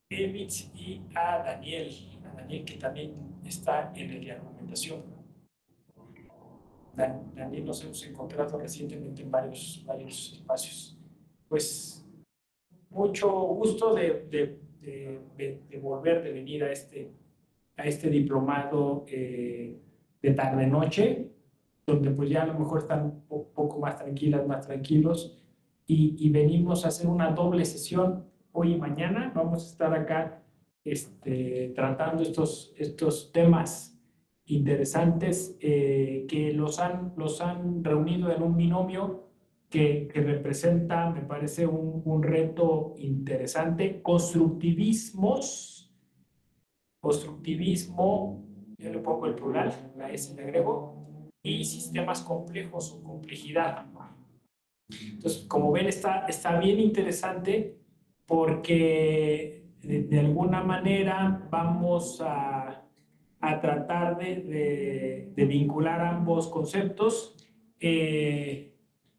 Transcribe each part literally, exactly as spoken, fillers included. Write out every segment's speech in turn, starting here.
Evitz y a Daniel, a Daniel que también está en el de argumentación. Dan, Daniel nos hemos encontrado recientemente en varios, varios espacios. Pues mucho gusto de, de, de, de volver, de venir a este, a este diplomado eh, de tarde-noche, donde pues ya a lo mejor están un poco más tranquilas, más tranquilos, y, y venimos a hacer una doble sesión hoy y mañana. Vamos a estar acá este, tratando estos, estos temas interesantes eh, que los han, los han reunido en un binomio que, que representa, me parece, un, un reto interesante. Constructivismos, constructivismo, yo le pongo el plural, la S le agrego, y sistemas complejos o complejidad. Entonces, como ven, está, está bien interesante porque de, de alguna manera vamos a, a tratar de, de, de, vincular ambos conceptos. Eh,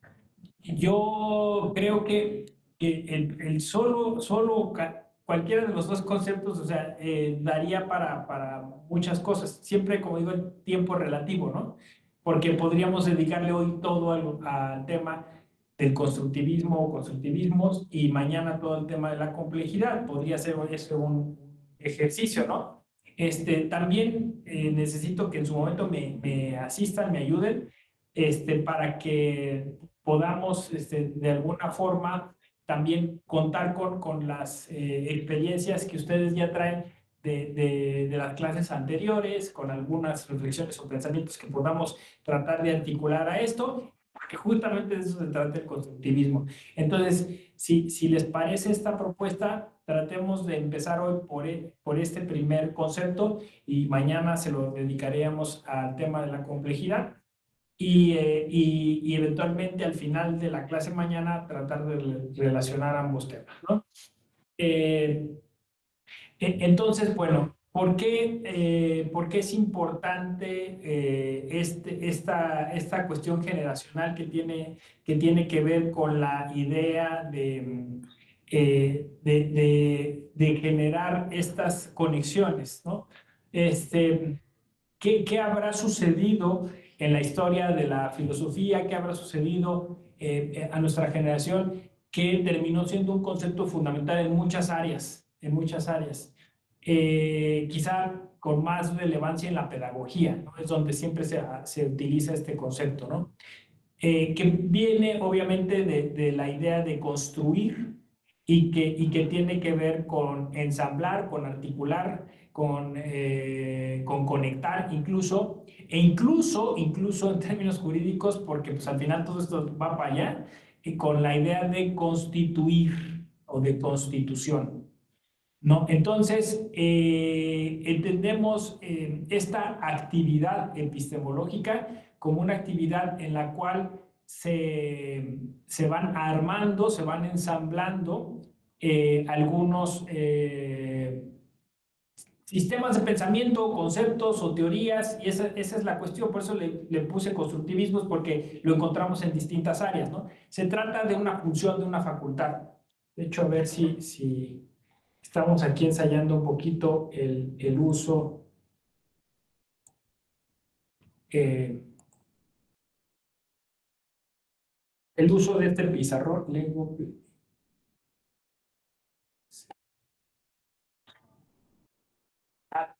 yo creo que, que el, el, solo, solo cualquiera de los dos conceptos, o sea, eh, daría para, para muchas cosas. Siempre, como digo, el tiempo relativo, ¿no? Porque podríamos dedicarle hoy todo al, al tema del constructivismo o constructivismos y mañana todo el tema de la complejidad. Podría ser eso un ejercicio, ¿no? Este, también eh, necesito que en su momento me, me asistan, me ayuden, este, para que podamos este, de alguna forma también contar con, con las eh, experiencias que ustedes ya traen de, de, de, las clases anteriores, con algunas reflexiones o pensamientos que podamos tratar de articular a esto, porque justamente de eso se trata el constructivismo. Entonces, si, si les parece esta propuesta, tratemos de empezar hoy por, por este primer concepto y mañana se lo dedicaremos al tema de la complejidad. Y, eh, y, y, eventualmente al final de la clase mañana tratar de relacionar ambos temas, ¿no? Eh, entonces, bueno, ¿por qué, eh, ¿por qué es importante eh, este, esta, esta cuestión generacional que tiene, que tiene que ver con la idea de, eh, de, de, de generar estas conexiones, ¿no? Este, ¿Qué, qué habrá sucedido en la historia de la filosofía? ¿Qué habrá sucedido eh, a nuestra generación que terminó siendo un concepto fundamental en muchas áreas, en muchas áreas? Eh, quizá con más relevancia en la pedagogía, ¿no? Es donde siempre se, se utiliza este concepto, ¿no? Eh, que viene obviamente de, de, la idea de construir y que, y que tiene que ver con ensamblar, con articular, con, eh, con conectar incluso, e incluso, incluso en términos jurídicos, porque pues al final todo esto va para allá, y con la idea de constituir o de constitución. ¿No? Entonces, eh, entendemos eh, esta actividad epistemológica como una actividad en la cual se, se van armando, se van ensamblando eh, algunos eh, sistemas de pensamiento, conceptos o teorías, y esa, esa es la cuestión, por eso le, le puse constructivismos, porque lo encontramos en distintas áreas, ¿no? Se trata de una función, de una facultad. De hecho, a ver si... si estamos aquí ensayando un poquito el, el uso, eh, el uso de este pizarrón. Lengua. Ah,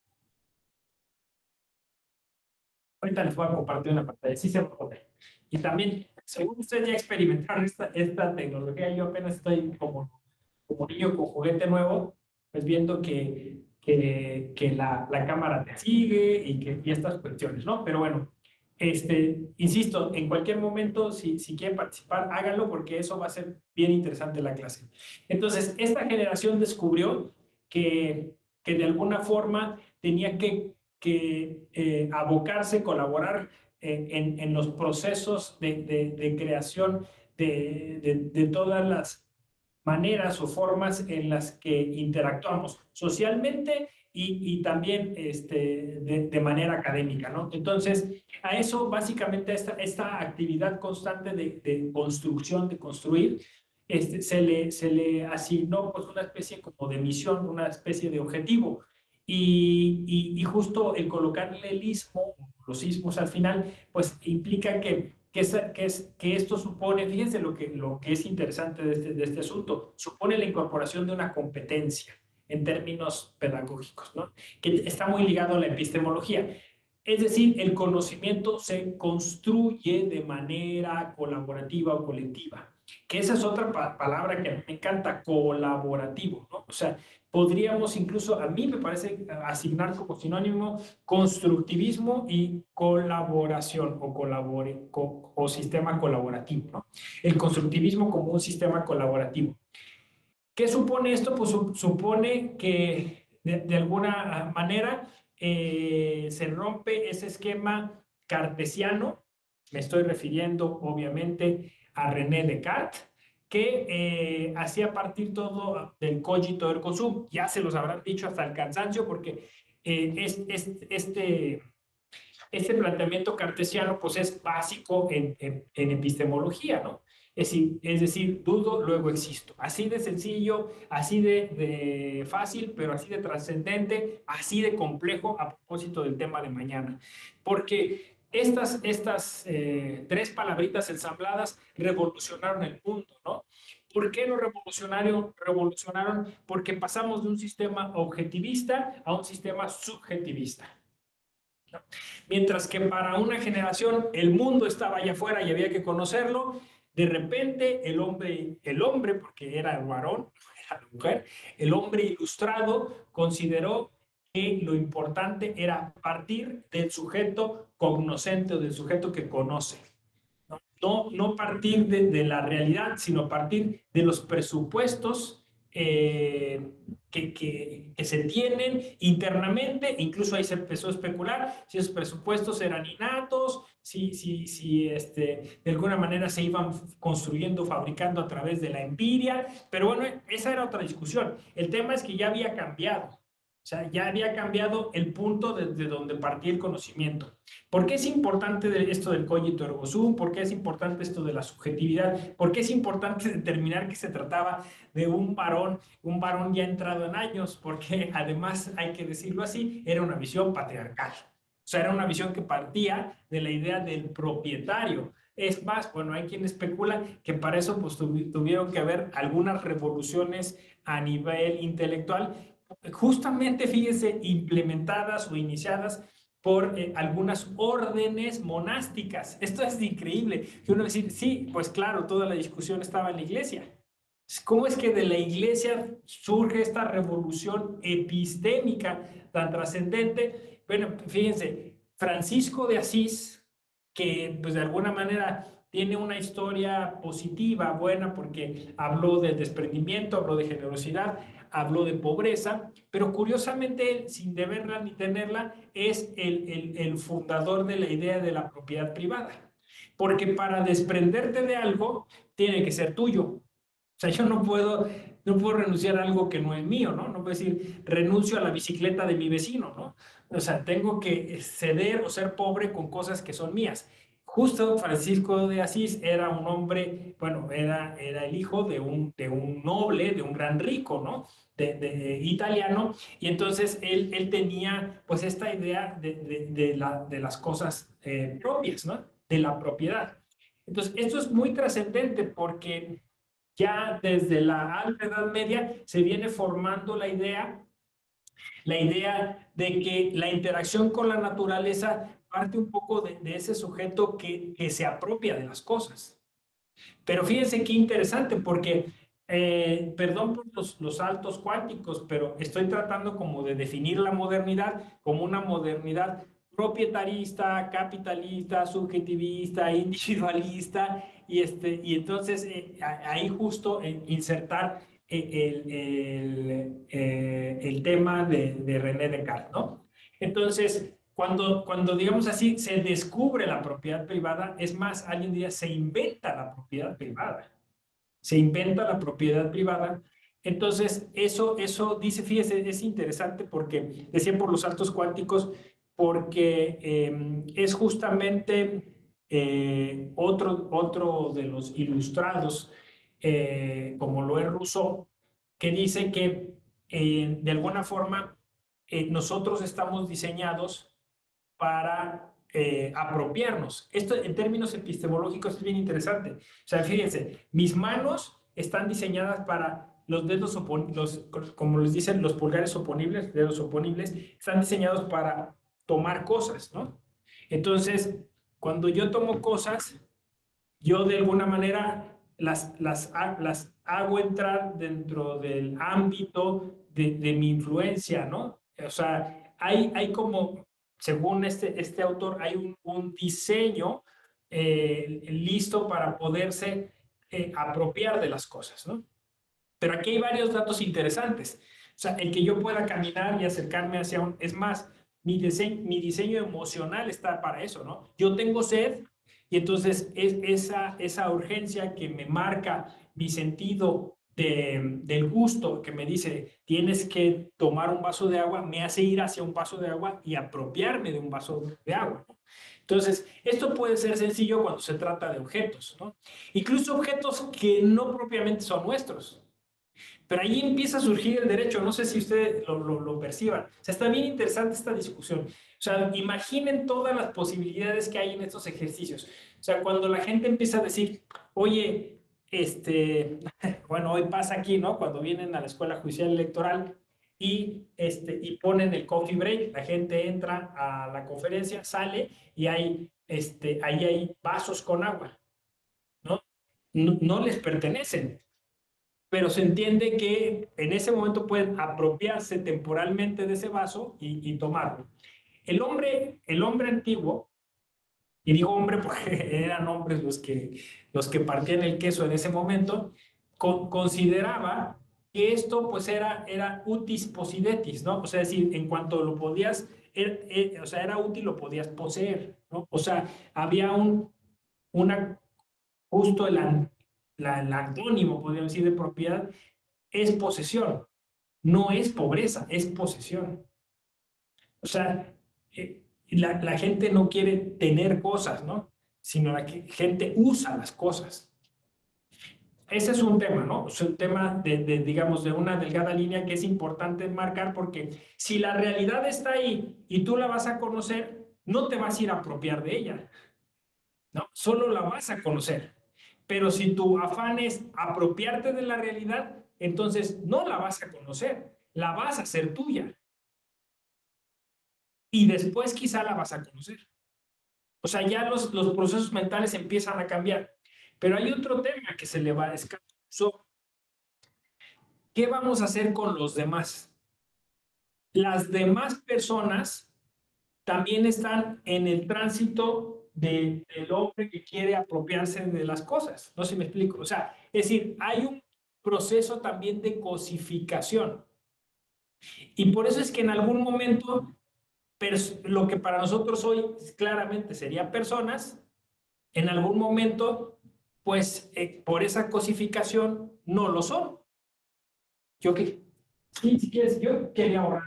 ahorita les voy a compartir una pantalla, sí se va a poder. Y también, según ustedes ya experimentaron esta, esta tecnología, yo apenas estoy como, como niño con juguete nuevo, pues viendo que, que, que la, la cámara te sigue y, que, y estas cuestiones, ¿no? Pero bueno, este, insisto, en cualquier momento, si, si quieren participar, háganlo porque eso va a ser bien interesante la clase. Entonces, esta generación descubrió que, que de alguna forma tenía que, que eh, abocarse, colaborar en, en, en, los procesos de, de, de creación de, de, de todas las maneras o formas en las que interactuamos socialmente y, y también este, de, de, manera académica, ¿no? Entonces, a eso básicamente esta, esta actividad constante de, de construcción, de construir, este, se, le, se le asignó pues, una especie como de misión, una especie de objetivo. Y, y, y justo el colocarle el ismo, los ismos al final, pues implica que, que, es, que, es, que esto supone, fíjense lo que, lo que es interesante de este, de este asunto, supone la incorporación de una competencia en términos pedagógicos, ¿no? Que está muy ligado a la epistemología. Es decir, el conocimiento se construye de manera colaborativa o colectiva, que esa es otra pa palabra que a mí me encanta, colaborativo, ¿no? O sea, podríamos incluso, a mí me parece, asignar como sinónimo constructivismo y colaboración o, colabore, co, o sistema colaborativo, ¿no? El constructivismo como un sistema colaborativo. ¿Qué supone esto? Pues supone que de, de alguna manera eh, se rompe ese esquema cartesiano. Me estoy refiriendo obviamente a René Descartes, que eh, hacía partir todo del cogito ergo sum. Ya se los habrán dicho hasta el cansancio, porque eh, es, es, este, este planteamiento cartesiano pues es básico en, en, en epistemología, ¿no? Es decir, es decir, dudo, luego existo. Así de sencillo, así de, de fácil, pero así de trascendente, así de complejo a propósito del tema de mañana. Porque estas, estas eh, tres palabritas ensambladas revolucionaron el mundo, ¿no? ¿Por qué lo revolucionaron? Revolucionaron porque pasamos de un sistema objetivista a un sistema subjetivista. ¿No? Mientras que para una generación el mundo estaba allá afuera y había que conocerlo, de repente el hombre, el hombre, porque era el varón, era la mujer, el hombre ilustrado consideró que lo importante era partir del sujeto cognoscente o del sujeto que conoce. No, no, no partir de, de la realidad, sino partir de los presupuestos eh, que, que, que, se tienen internamente. Incluso ahí se empezó a especular si esos presupuestos eran innatos, si, si, si este, de alguna manera se iban construyendo, fabricando a través de la empiria. Pero bueno, esa era otra discusión. El tema es que ya había cambiado. O sea, ya había cambiado el punto desde donde partía el conocimiento. ¿Por qué es importante esto del cogito ergo sum? ¿Por qué es importante esto de la subjetividad? ¿Por qué es importante determinar que se trataba de un varón, un varón ya entrado en años? Porque además, hay que decirlo así, era una visión patriarcal. O sea, era una visión que partía de la idea del propietario. Es más, bueno, hay quien especula que para eso pues, tuvieron que haber algunas revoluciones a nivel intelectual, justamente, fíjense, implementadas o iniciadas por eh, algunas órdenes monásticas. Esto es increíble. Que uno decir, sí, pues claro, toda la discusión estaba en la iglesia. ¿Cómo es que de la iglesia surge esta revolución epistémica tan trascendente? Bueno, fíjense, Francisco de Asís, que pues de alguna manera tiene una historia positiva, buena, porque habló de desprendimiento, habló de generosidad, habló de pobreza, pero curiosamente él, sin deberla ni tenerla, es el, el, el fundador de la idea de la propiedad privada. Porque para desprenderte de algo, tiene que ser tuyo. O sea, yo no puedo, no puedo renunciar a algo que no es mío, ¿no? No puedo decir, renuncio a la bicicleta de mi vecino, ¿no? O sea, tengo que ceder o ser pobre con cosas que son mías. Justo Francisco de Asís era un hombre, bueno, era, era el hijo de un, de un noble, de un gran rico, ¿no? De, de, italiano, y entonces él, él tenía pues esta idea de, de, de, la, de las cosas eh, propias, ¿no? De la propiedad. Entonces, esto es muy trascendente porque ya desde la Alta Edad Media se viene formando la idea, la idea de que la interacción con la naturaleza parte un poco de, de ese sujeto que, que se apropia de las cosas. Pero fíjense qué interesante, porque, eh, perdón por los, los saltos cuánticos, pero estoy tratando como de definir la modernidad como una modernidad propietarista, capitalista, subjetivista, individualista, y, este, y entonces eh, ahí justo eh, insertar eh, el, el, eh, el tema de, de René Descartes, ¿no? Entonces, cuando, cuando, digamos así, se descubre la propiedad privada, es más, alguien diría, se inventa la propiedad privada. Se inventa la propiedad privada. Entonces, eso, eso dice, fíjese, es interesante porque, decía por los saltos cuánticos, porque eh, es justamente eh, otro, otro de los ilustrados eh, como lo es Rousseau, que dice que eh, de alguna forma eh, nosotros estamos diseñados para eh, apropiarnos. Esto en términos epistemológicos es bien interesante. O sea, fíjense, mis manos están diseñadas para los dedos, los, como les dicen, los pulgares oponibles, dedos oponibles, están diseñados para tomar cosas, ¿no? Entonces, cuando yo tomo cosas, yo de alguna manera las, las, las hago entrar dentro del ámbito de, de mi influencia, ¿no? O sea, hay, hay como, según este, este autor, hay un, un diseño eh, listo para poderse eh, apropiar de las cosas, ¿no? Pero aquí hay varios datos interesantes. O sea, el que yo pueda caminar y acercarme hacia un... Es más, mi diseño, mi diseño emocional está para eso, ¿no? Yo tengo sed y entonces es esa, esa urgencia que me marca mi sentido de, del gusto, que me dice, tienes que tomar un vaso de agua, me hace ir hacia un vaso de agua y apropiarme de un vaso de agua, ¿no? Entonces, esto puede ser sencillo cuando se trata de objetos, ¿no? Incluso objetos que no propiamente son nuestros. Pero ahí empieza a surgir el derecho, no sé si ustedes lo, lo, lo perciban. O sea, está bien interesante esta discusión. O sea, imaginen todas las posibilidades que hay en estos ejercicios. O sea, cuando la gente empieza a decir, oye, este, bueno, hoy pasa aquí, ¿no? Cuando vienen a la Escuela Judicial Electoral y, este, y ponen el coffee break, la gente entra a la conferencia, sale y hay, este, ahí hay vasos con agua, ¿no? No, no les pertenecen, pero se entiende que en ese momento pueden apropiarse temporalmente de ese vaso y, y tomarlo. El hombre, el hombre antiguo, y digo hombre porque eran hombres los que, los que partían el queso en ese momento, con, consideraba que esto pues era, era utis possidetis, ¿no? O sea, es decir, en cuanto lo podías, er, er, o sea, era útil, lo podías poseer, ¿no? O sea, había un, una, justo el, la, el antónimo, podríamos decir, de propiedad, es posesión, no es pobreza, es posesión. O sea, eh, la, la, gente no quiere tener cosas, ¿no? Sino la que, gente usa las cosas. Ese es un tema, ¿no? Es un tema de, de, digamos, de una delgada línea que es importante marcar porque si la realidad está ahí y tú la vas a conocer, no te vas a ir a apropiar de ella, ¿no? Solo la vas a conocer. Pero si tu afán es apropiarte de la realidad, entonces no la vas a conocer, la vas a hacer tuya. Y después quizá la vas a conocer. O sea, ya los, los procesos mentales empiezan a cambiar. Pero hay otro tema que se le va a escapar. So, ¿qué vamos a hacer con los demás? Las demás personas también están en el tránsito de, del hombre que quiere apropiarse de las cosas. No sé si me explico. O sea, es decir, hay un proceso también de cosificación. Y por eso es que en algún momento lo que para nosotros hoy claramente sería personas, en algún momento, pues eh, por esa cosificación no lo son. Yo que, sí, si quieres, yo quería ahorrar.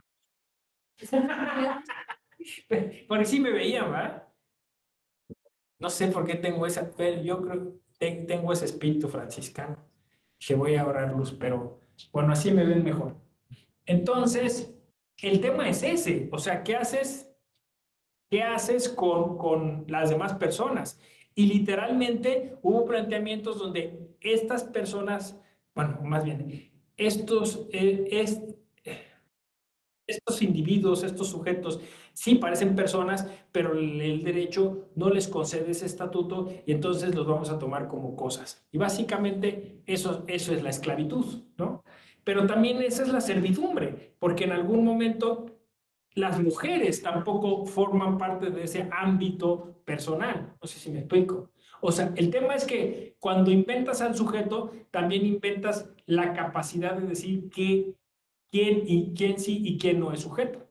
Porque sí me veía, ¿verdad? No sé por qué tengo esa, pero yo creo que tengo ese espíritu franciscano, que voy a ahorrar luz, pero bueno, así me ven mejor. Entonces, el tema es ese, o sea, ¿qué haces? ¿Qué haces con, con las demás personas? Y literalmente hubo planteamientos donde estas personas, bueno, más bien, estos, eh, es, estos individuos, estos sujetos, sí parecen personas, pero el derecho no les concede ese estatuto y entonces los vamos a tomar como cosas. Y básicamente eso, eso es la esclavitud, ¿no? Pero también esa es la servidumbre, porque en algún momento las mujeres tampoco forman parte de ese ámbito personal. No sé si me explico. O sea, el tema es que cuando inventas al sujeto, también inventas la capacidad de decir que, quién y quién sí y quién no es sujeto.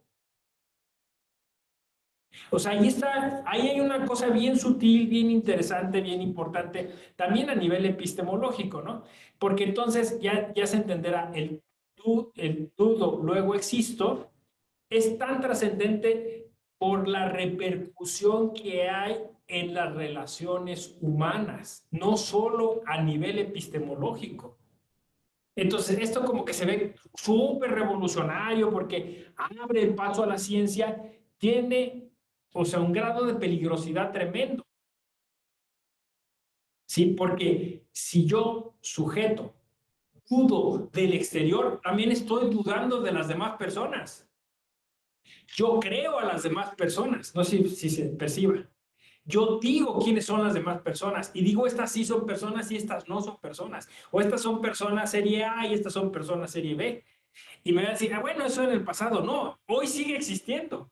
O sea, ahí está, ahí hay una cosa bien sutil, bien interesante, bien importante, también a nivel epistemológico, ¿no? Porque entonces ya, ya se entenderá el tú, el dudo, luego existo, es tan trascendente por la repercusión que hay en las relaciones humanas, no solo a nivel epistemológico. Entonces, esto como que se ve súper revolucionario porque abre el paso a la ciencia, tiene, o sea, un grado de peligrosidad tremendo. Sí, porque si yo, sujeto, dudo del exterior, también estoy dudando de las demás personas. Yo creo a las demás personas, no sé si, si se perciba. Yo digo quiénes son las demás personas y digo estas sí son personas y estas no son personas. O estas son personas serie A y estas son personas serie B. Y me van a decir, ah, bueno, eso en el pasado. No, hoy sigue existiendo.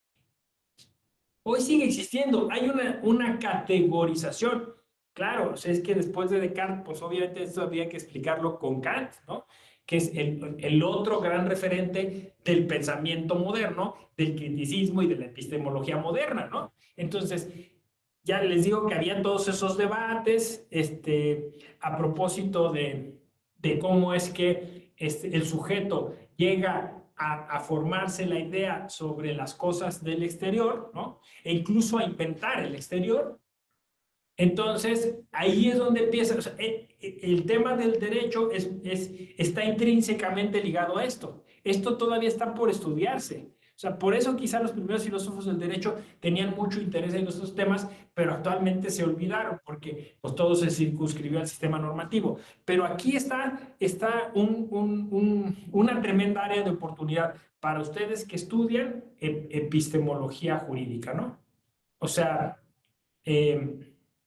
Hoy sigue existiendo. Hay una, una categorización. Claro, o sea, es que después de Descartes, pues obviamente esto había que explicarlo con Kant, ¿no? Que es el, el otro gran referente del pensamiento moderno, del criticismo y de la epistemología moderna, ¿no? Entonces, ya les digo que había todos esos debates este, a propósito de, de cómo es que este, el sujeto llega a, a formarse la idea sobre las cosas del exterior, ¿no? E incluso a inventar el exterior. Entonces, ahí es donde empieza, o sea, el, el tema del derecho es, es, está intrínsecamente ligado a esto. Esto todavía está por estudiarse. O sea, por eso quizá los primeros filósofos del derecho tenían mucho interés en estos temas, pero actualmente se olvidaron porque pues, todo se circunscribió al sistema normativo. Pero aquí está, está un, un, un, una tremenda área de oportunidad para ustedes que estudian epistemología jurídica, ¿no? O sea, eh,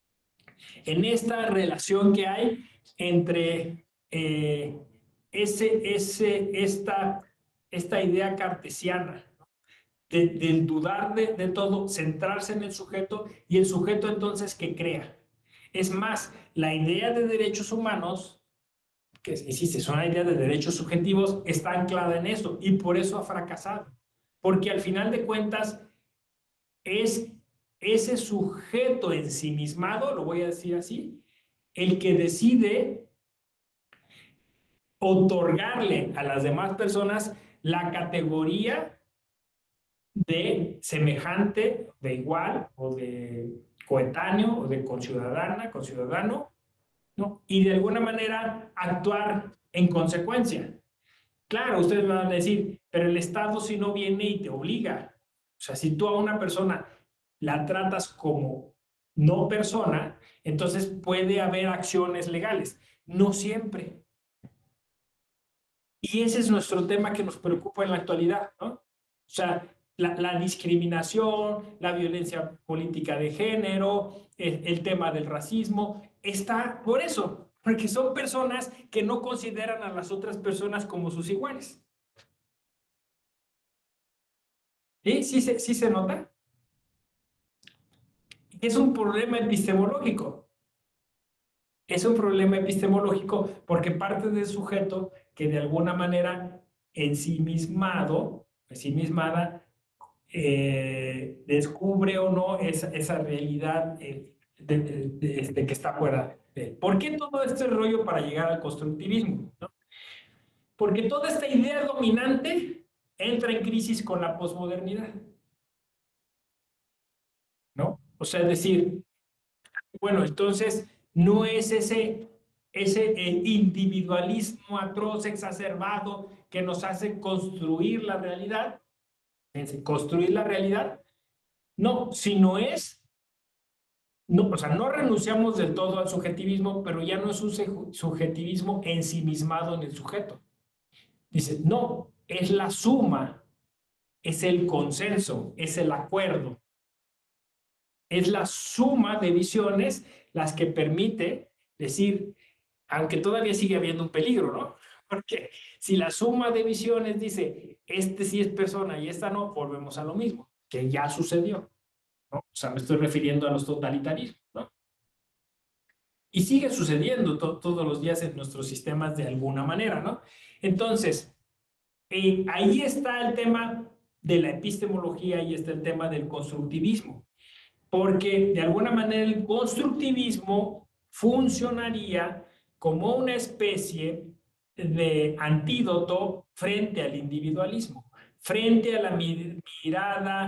en esta relación que hay entre eh, ese, ese, esta, esta idea cartesiana de, del dudar de, de todo, centrarse en el sujeto y el sujeto entonces que crea. Es más, la idea de derechos humanos, que existe, es una idea de derechos subjetivos, está anclada en eso y por eso ha fracasado. Porque al final de cuentas es ese sujeto ensimismado, lo voy a decir así, el que decide otorgarle a las demás personas la categoría de semejante, de igual o de coetáneo o de conciudadana, conciudadano, ¿no? Y de alguna manera actuar en consecuencia. Claro, ustedes me van a decir, pero el Estado si no viene y te obliga. O sea, si tú a una persona la tratas como no persona, entonces puede haber acciones legales. No siempre. Y ese es nuestro tema que nos preocupa en la actualidad, ¿no? O sea, la, la discriminación, la violencia política de género, el, el tema del racismo, está por eso, porque son personas que no consideran a las otras personas como sus iguales. ¿Sí? ¿Sí se, sí se nota? Es un problema epistemológico. Es un problema epistemológico porque parte del sujeto que de alguna manera ensimismado, ensimismada, eh, descubre o no esa, esa realidad eh, de, de, de, de, que está fuera. ¿Por qué todo este rollo para llegar al constructivismo? ¿No? Porque toda esta idea dominante entra en crisis con la posmodernidad, ¿no? O sea, es decir, bueno, entonces no es ese, ese eh, individualismo atroz, exacerbado, que nos hace construir la realidad, construir la realidad, no, sino es, no, o sea, no renunciamos del todo al subjetivismo, pero ya no es un subjetivismo ensimismado en el sujeto. Dice, no, es la suma, es el consenso, es el acuerdo, es la suma de visiones las que permite decir, aunque todavía sigue habiendo un peligro, ¿no? Porque si la suma de visiones dice, este sí es persona y esta no, volvemos a lo mismo, que ya sucedió, ¿no? O sea, me estoy refiriendo a los totalitarismos, ¿no? Y sigue sucediendo to todos los días en nuestros sistemas de alguna manera, ¿no? Entonces, eh, ahí está el tema de la epistemología y está el tema del constructivismo, porque de alguna manera el constructivismo funcionaría como una especie de antídoto frente al individualismo, frente a la mirada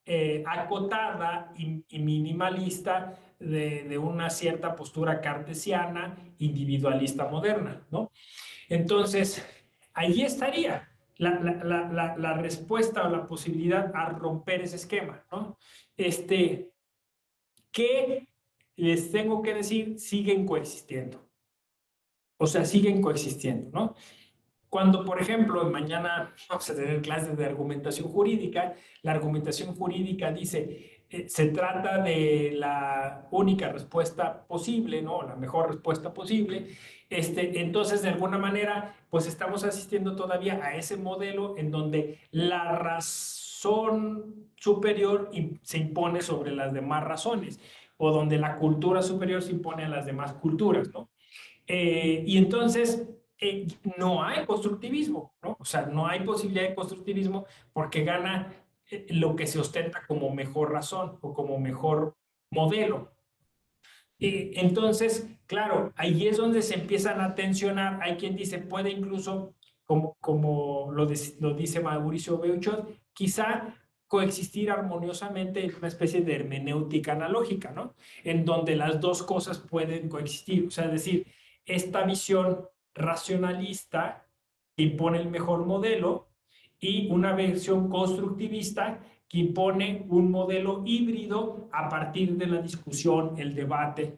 eh, acotada y, y minimalista de, de una cierta postura cartesiana, individualista moderna, ¿no? Entonces, allí estaría la, la, la, la, la respuesta o la posibilidad a romper ese esquema, ¿no? Este, que les tengo que decir, siguen coexistiendo. O sea, siguen coexistiendo, ¿no? Cuando, por ejemplo, mañana vamos a tener clases de argumentación jurídica, la argumentación jurídica dice, eh, se trata de la única respuesta posible, ¿no? La mejor respuesta posible. Este, entonces, de alguna manera, pues estamos asistiendo todavía a ese modelo en donde la razón superior se impone sobre las demás razones, o donde la cultura superior se impone a las demás culturas, ¿no? Eh, y entonces eh, no hay constructivismo, ¿no? O sea, no hay posibilidad de constructivismo porque gana eh, lo que se ostenta como mejor razón o como mejor modelo. Eh, entonces, claro, ahí es donde se empiezan a tensionar. Hay quien dice, puede incluso, como, como lo, de, lo dice Mauricio Beuchot, quizá coexistir armoniosamente en una especie de hermenéutica analógica, ¿no? En donde las dos cosas pueden coexistir. O sea, es decir, esta visión racionalista que impone el mejor modelo y una versión constructivista que impone un modelo híbrido a partir de la discusión, el debate,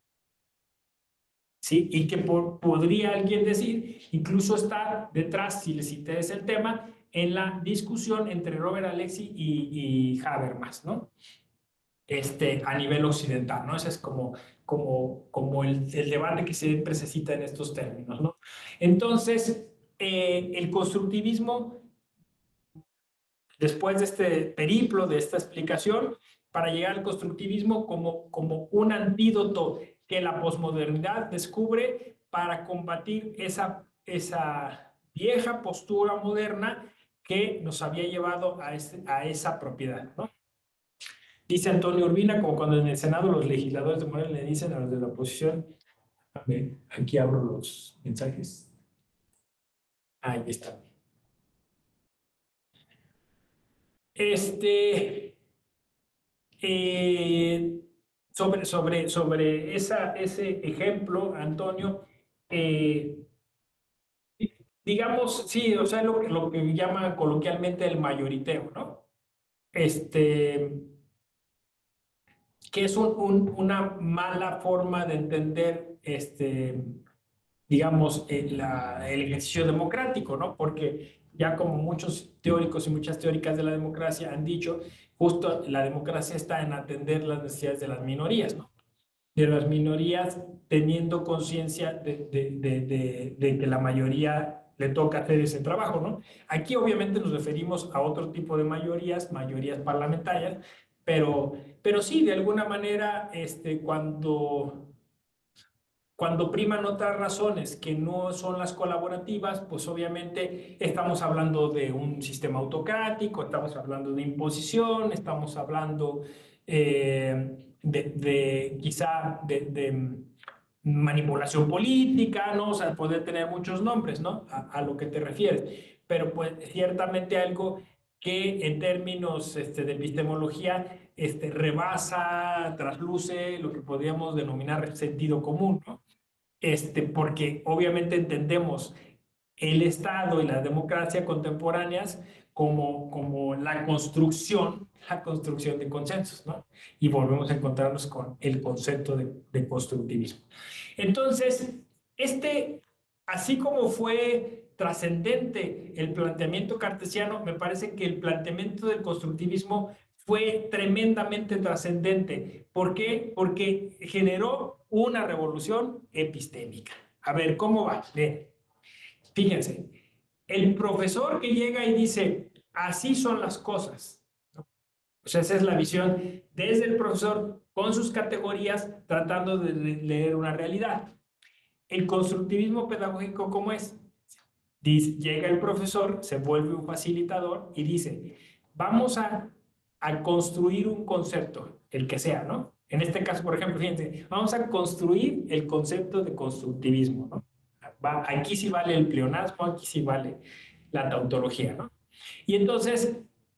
¿sí? Y que por, podría alguien decir, incluso está detrás, si les interesa el tema, en la discusión entre Robert Alexy y, y Habermas, ¿no? Este, a nivel occidental, ¿no? Ese es como, como, como el, el debate que siempre se cita en estos términos, ¿no? Entonces, eh, el constructivismo, después de este periplo, de esta explicación, para llegar al constructivismo como, como un antídoto que la posmodernidad descubre para combatir esa, esa vieja postura moderna que nos había llevado a, este, a esa propiedad, ¿no? Dice Antonio Urbina, como cuando en el Senado los legisladores de Morena le dicen a los de la oposición, a ver, aquí abro los mensajes. Ahí está. Este, eh, sobre, sobre, sobre esa, ese ejemplo, Antonio, eh, digamos, sí, o sea, lo, lo que llaman coloquialmente el mayoriteo, ¿no? Este, que es un, un, una mala forma de entender, este, digamos, eh, la, el ejercicio democrático, ¿no? Porque ya como muchos teóricos y muchas teóricas de la democracia han dicho, justo la democracia está en atender las necesidades de las minorías, ¿no? De las minorías teniendo conciencia de, de, de, de, de que la mayoría le toca hacer ese trabajo, ¿no? Aquí obviamente nos referimos a otro tipo de mayorías, mayorías parlamentarias, pero, pero sí, de alguna manera, este, cuando, cuando priman otras razones que no son las colaborativas, pues obviamente estamos hablando de un sistema autocrático, estamos hablando de imposición, estamos hablando eh, de, de, quizá de, de, manipulación política, ¿no? O sea, poder tener muchos nombres, ¿no? A, a lo que te refieres. Pero pues ciertamente algo que en términos este, de epistemología este, rebasa, trasluce lo que podríamos denominar sentido común, ¿no? Este, porque obviamente entendemos el Estado y la democracia contemporáneas como, como la construcción, la construcción de consensos, ¿no? Y volvemos a encontrarnos con el concepto de, de constructivismo. Entonces, este, así como fue trascendente el planteamiento cartesiano, me parece que el planteamiento del constructivismo fue tremendamente trascendente. ¿Por qué? Porque generó una revolución epistémica. A ver, ¿cómo va? Bien. Fíjense, el profesor que llega y dice, así son las cosas, ¿no? O sea, esa es la visión desde el profesor con sus categorías tratando de leer una realidad. El constructivismo pedagógico, ¿cómo es? Dice, llega el profesor, se vuelve un facilitador y dice, vamos a, a construir un concepto, el que sea, ¿no? En este caso, por ejemplo, fíjense, vamos a construir el concepto de constructivismo, ¿no? Va, aquí sí vale el pleonasmo, aquí sí vale la tautología, ¿no? Y entonces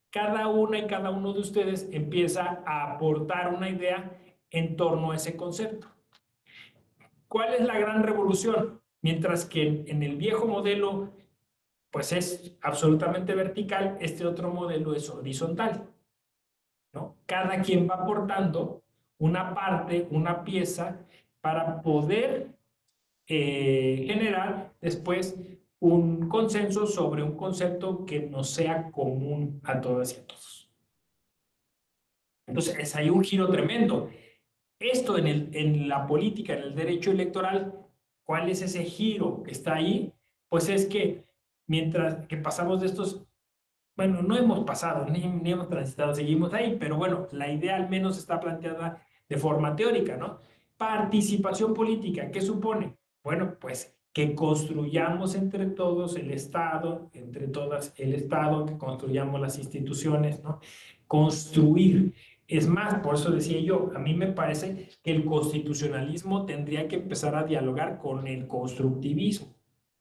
cada una y cada uno de ustedes empieza a aportar una idea en torno a ese concepto. ¿Cuál es la gran revolución? Mientras que en, en el viejo modelo pues es absolutamente vertical, este otro modelo es horizontal, ¿no? Cada quien va aportando una parte, una pieza, para poder eh, generar después un consenso sobre un concepto que nos sea común a todas y a todos. Entonces, hay un giro tremendo. Esto en, el, en la política, en el derecho electoral, ¿cuál es ese giro que está ahí? Pues es que mientras que pasamos de estos, bueno, no hemos pasado, ni, ni hemos transitado, seguimos ahí, pero bueno, la idea al menos está planteada de forma teórica, ¿no? Participación política, ¿qué supone? Bueno, pues que construyamos entre todos el Estado, entre todas el Estado, que construyamos las instituciones, ¿no? Construir. Es más, por eso decía yo, a mí me parece que el constitucionalismo tendría que empezar a dialogar con el constructivismo,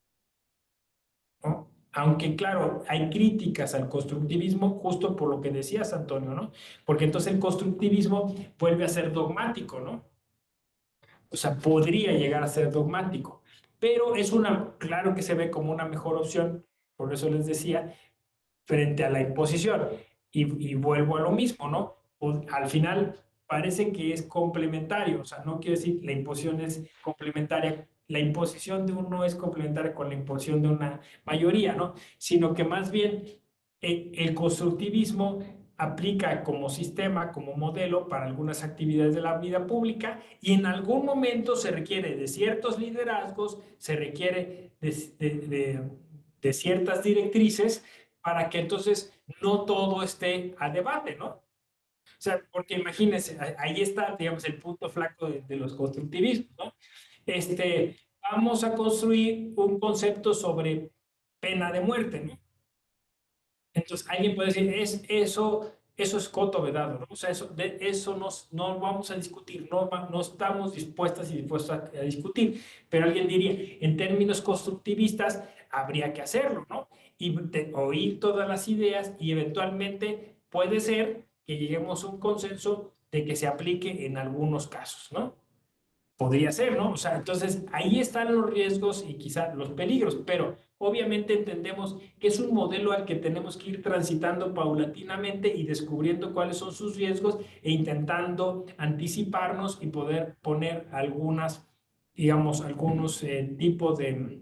¿no? Aunque claro, hay críticas al constructivismo justo por lo que decías, Antonio, ¿no? Porque entonces el constructivismo vuelve a ser dogmático, ¿no? O sea, podría llegar a ser dogmático, pero es una, claro que se ve como una mejor opción, por eso les decía, frente a la imposición. Y, y vuelvo a lo mismo, ¿no? O, al final parece que es complementario, o sea, no quiero decir la imposición es complementaria, la imposición de uno es complementaria con la imposición de una mayoría, ¿no? Sino que más bien eh, el constructivismo aplica como sistema, como modelo para algunas actividades de la vida pública y en algún momento se requiere de ciertos liderazgos, se requiere de, de, de, de ciertas directrices para que entonces no todo esté a debate, ¿no? O sea, porque imagínense, ahí está, digamos, el punto flaco de, de los constructivismos, ¿no? Este, vamos a construir un concepto sobre pena de muerte, ¿no? Entonces alguien puede decir, es, eso, eso es coto vedado, ¿no? O sea, eso, de, eso nos, no vamos a discutir, no, no estamos dispuestas y dispuestos a, a discutir, pero alguien diría, en términos constructivistas, habría que hacerlo, ¿no? Y de, oír todas las ideas y eventualmente puede ser que lleguemos a un consenso de que se aplique en algunos casos, ¿no? Podría ser, ¿no? O sea, entonces ahí están los riesgos y quizá los peligros, pero obviamente entendemos que es un modelo al que tenemos que ir transitando paulatinamente y descubriendo cuáles son sus riesgos e intentando anticiparnos y poder poner algunas, digamos, algunos eh, tipos de,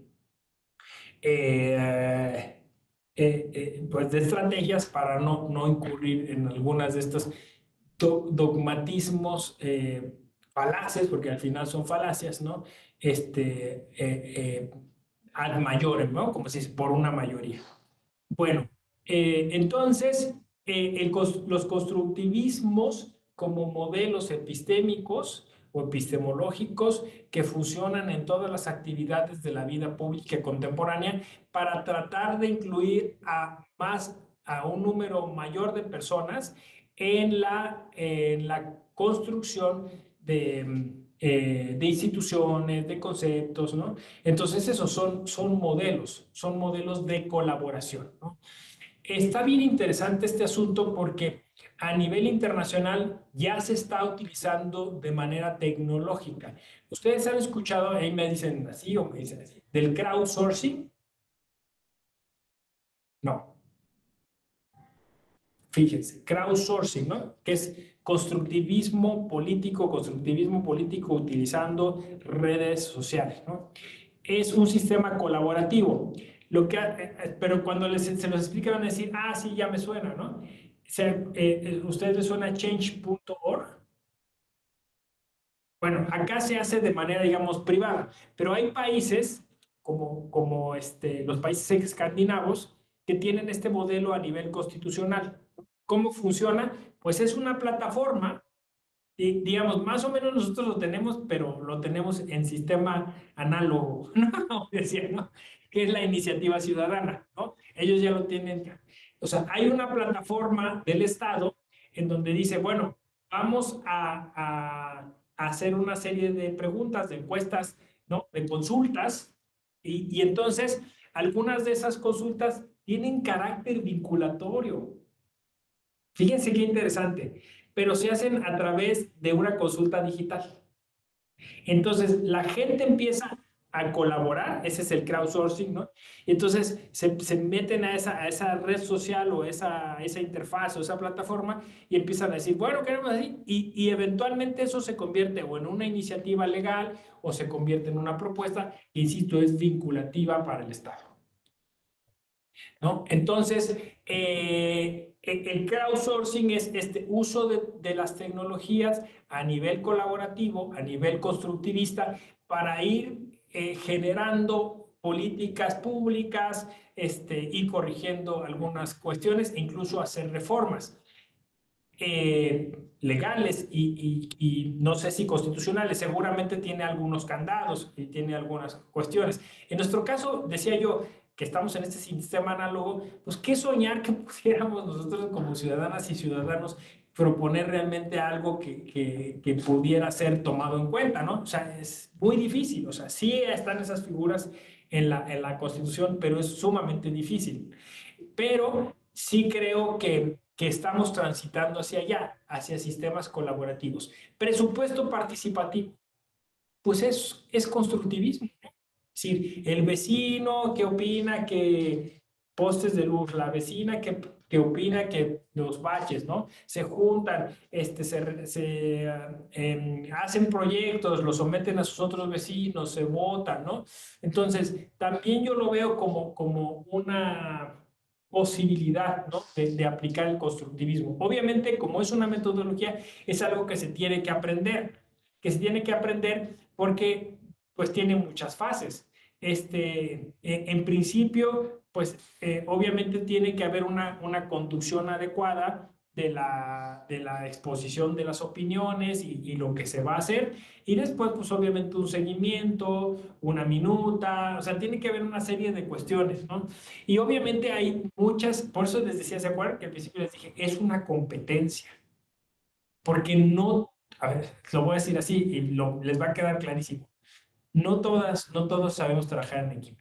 eh, eh, eh, pues de estrategias para no, no incurrir en algunas de estas do, dogmatismos eh, falaces, porque al final son falacias, ¿no? Este, eh, eh, ad majorem, ¿no? Como se dice, por una mayoría. Bueno, eh, entonces, eh, el, los constructivismos como modelos epistémicos o epistemológicos que funcionan en todas las actividades de la vida pública contemporánea para tratar de incluir a más, a un número mayor de personas en la, en la construcción de, eh, de instituciones, de conceptos, ¿no? Entonces, esos son, son modelos, son modelos de colaboración, ¿no? Está bien interesante este asunto porque a nivel internacional ya se está utilizando de manera tecnológica. ¿Ustedes han escuchado, ahí me dicen así o me dicen así, del crowdsourcing? No, fíjense, crowdsourcing, ¿no? Que es constructivismo político, constructivismo político utilizando redes sociales, ¿no? Es un sistema colaborativo. Lo que, eh, eh, pero cuando les, se los explica van a decir, ah, sí, ya me suena, ¿no? Se, eh, eh, ¿ustedes les suena change punto org? Bueno, acá se hace de manera, digamos, privada, pero hay países como, como este, los países escandinavos que tienen este modelo a nivel constitucional. ¿Cómo funciona? Pues es una plataforma y, digamos, más o menos nosotros lo tenemos, pero lo tenemos en sistema análogo, ¿no? Decía, ¿no? Que es la iniciativa ciudadana, ¿no? Ellos ya lo tienen. O sea, hay una plataforma del Estado en donde dice, bueno, vamos a, a, a hacer una serie de preguntas, de encuestas, ¿no? De consultas, y, y entonces algunas de esas consultas tienen carácter vinculatorio. Fíjense qué interesante, pero se hacen a través de una consulta digital. Entonces, la gente empieza a colaborar, ese es el crowdsourcing, ¿no? Entonces, se, se meten a esa, a esa red social o esa, esa interfaz o esa plataforma y empiezan a decir, bueno, queremos así, y, y eventualmente eso se convierte o en una iniciativa legal o se convierte en una propuesta, que, insisto, es vinculativa para el Estado, ¿no? Entonces, eh, el crowdsourcing es este uso de, de las tecnologías a nivel colaborativo, a nivel constructivista, para ir eh, generando políticas públicas este, y corrigiendo algunas cuestiones e incluso hacer reformas eh, legales y, y, y no sé si constitucionales, seguramente tiene algunos candados y tiene algunas cuestiones. En nuestro caso, decía yo que estamos en este sistema análogo, pues qué soñar que pudiéramos nosotros como ciudadanas y ciudadanos proponer realmente algo que, que, que pudiera ser tomado en cuenta, ¿no? O sea, es muy difícil, o sea, sí están esas figuras en la, en la Constitución, pero es sumamente difícil. Pero sí creo que, que estamos transitando hacia allá, hacia sistemas colaborativos. Presupuesto participativo, pues es, es constructivismo. Es decir, el vecino que opina que postes de luz, la vecina que, que opina que los baches, ¿no? Se juntan, este, se, se eh, hacen proyectos, los someten a sus otros vecinos, se votan, ¿no? Entonces, también yo lo veo como, como una posibilidad, ¿no? de, de aplicar el constructivismo. Obviamente, como es una metodología, es algo que se tiene que aprender, que se tiene que aprender porque pues tiene muchas fases. Este, en, en principio, pues eh, obviamente tiene que haber una, una conducción adecuada de la, de la exposición de las opiniones y, y lo que se va a hacer. Y después, pues obviamente un seguimiento, una minuta, o sea, tiene que haber una serie de cuestiones, ¿no? Y obviamente hay muchas, por eso les decía, ¿se acuerdan que al principio les dije, es una competencia? Porque no, a ver, lo voy a decir así y lo, les va a quedar clarísimo. No todas, no todos sabemos trabajar en equipo.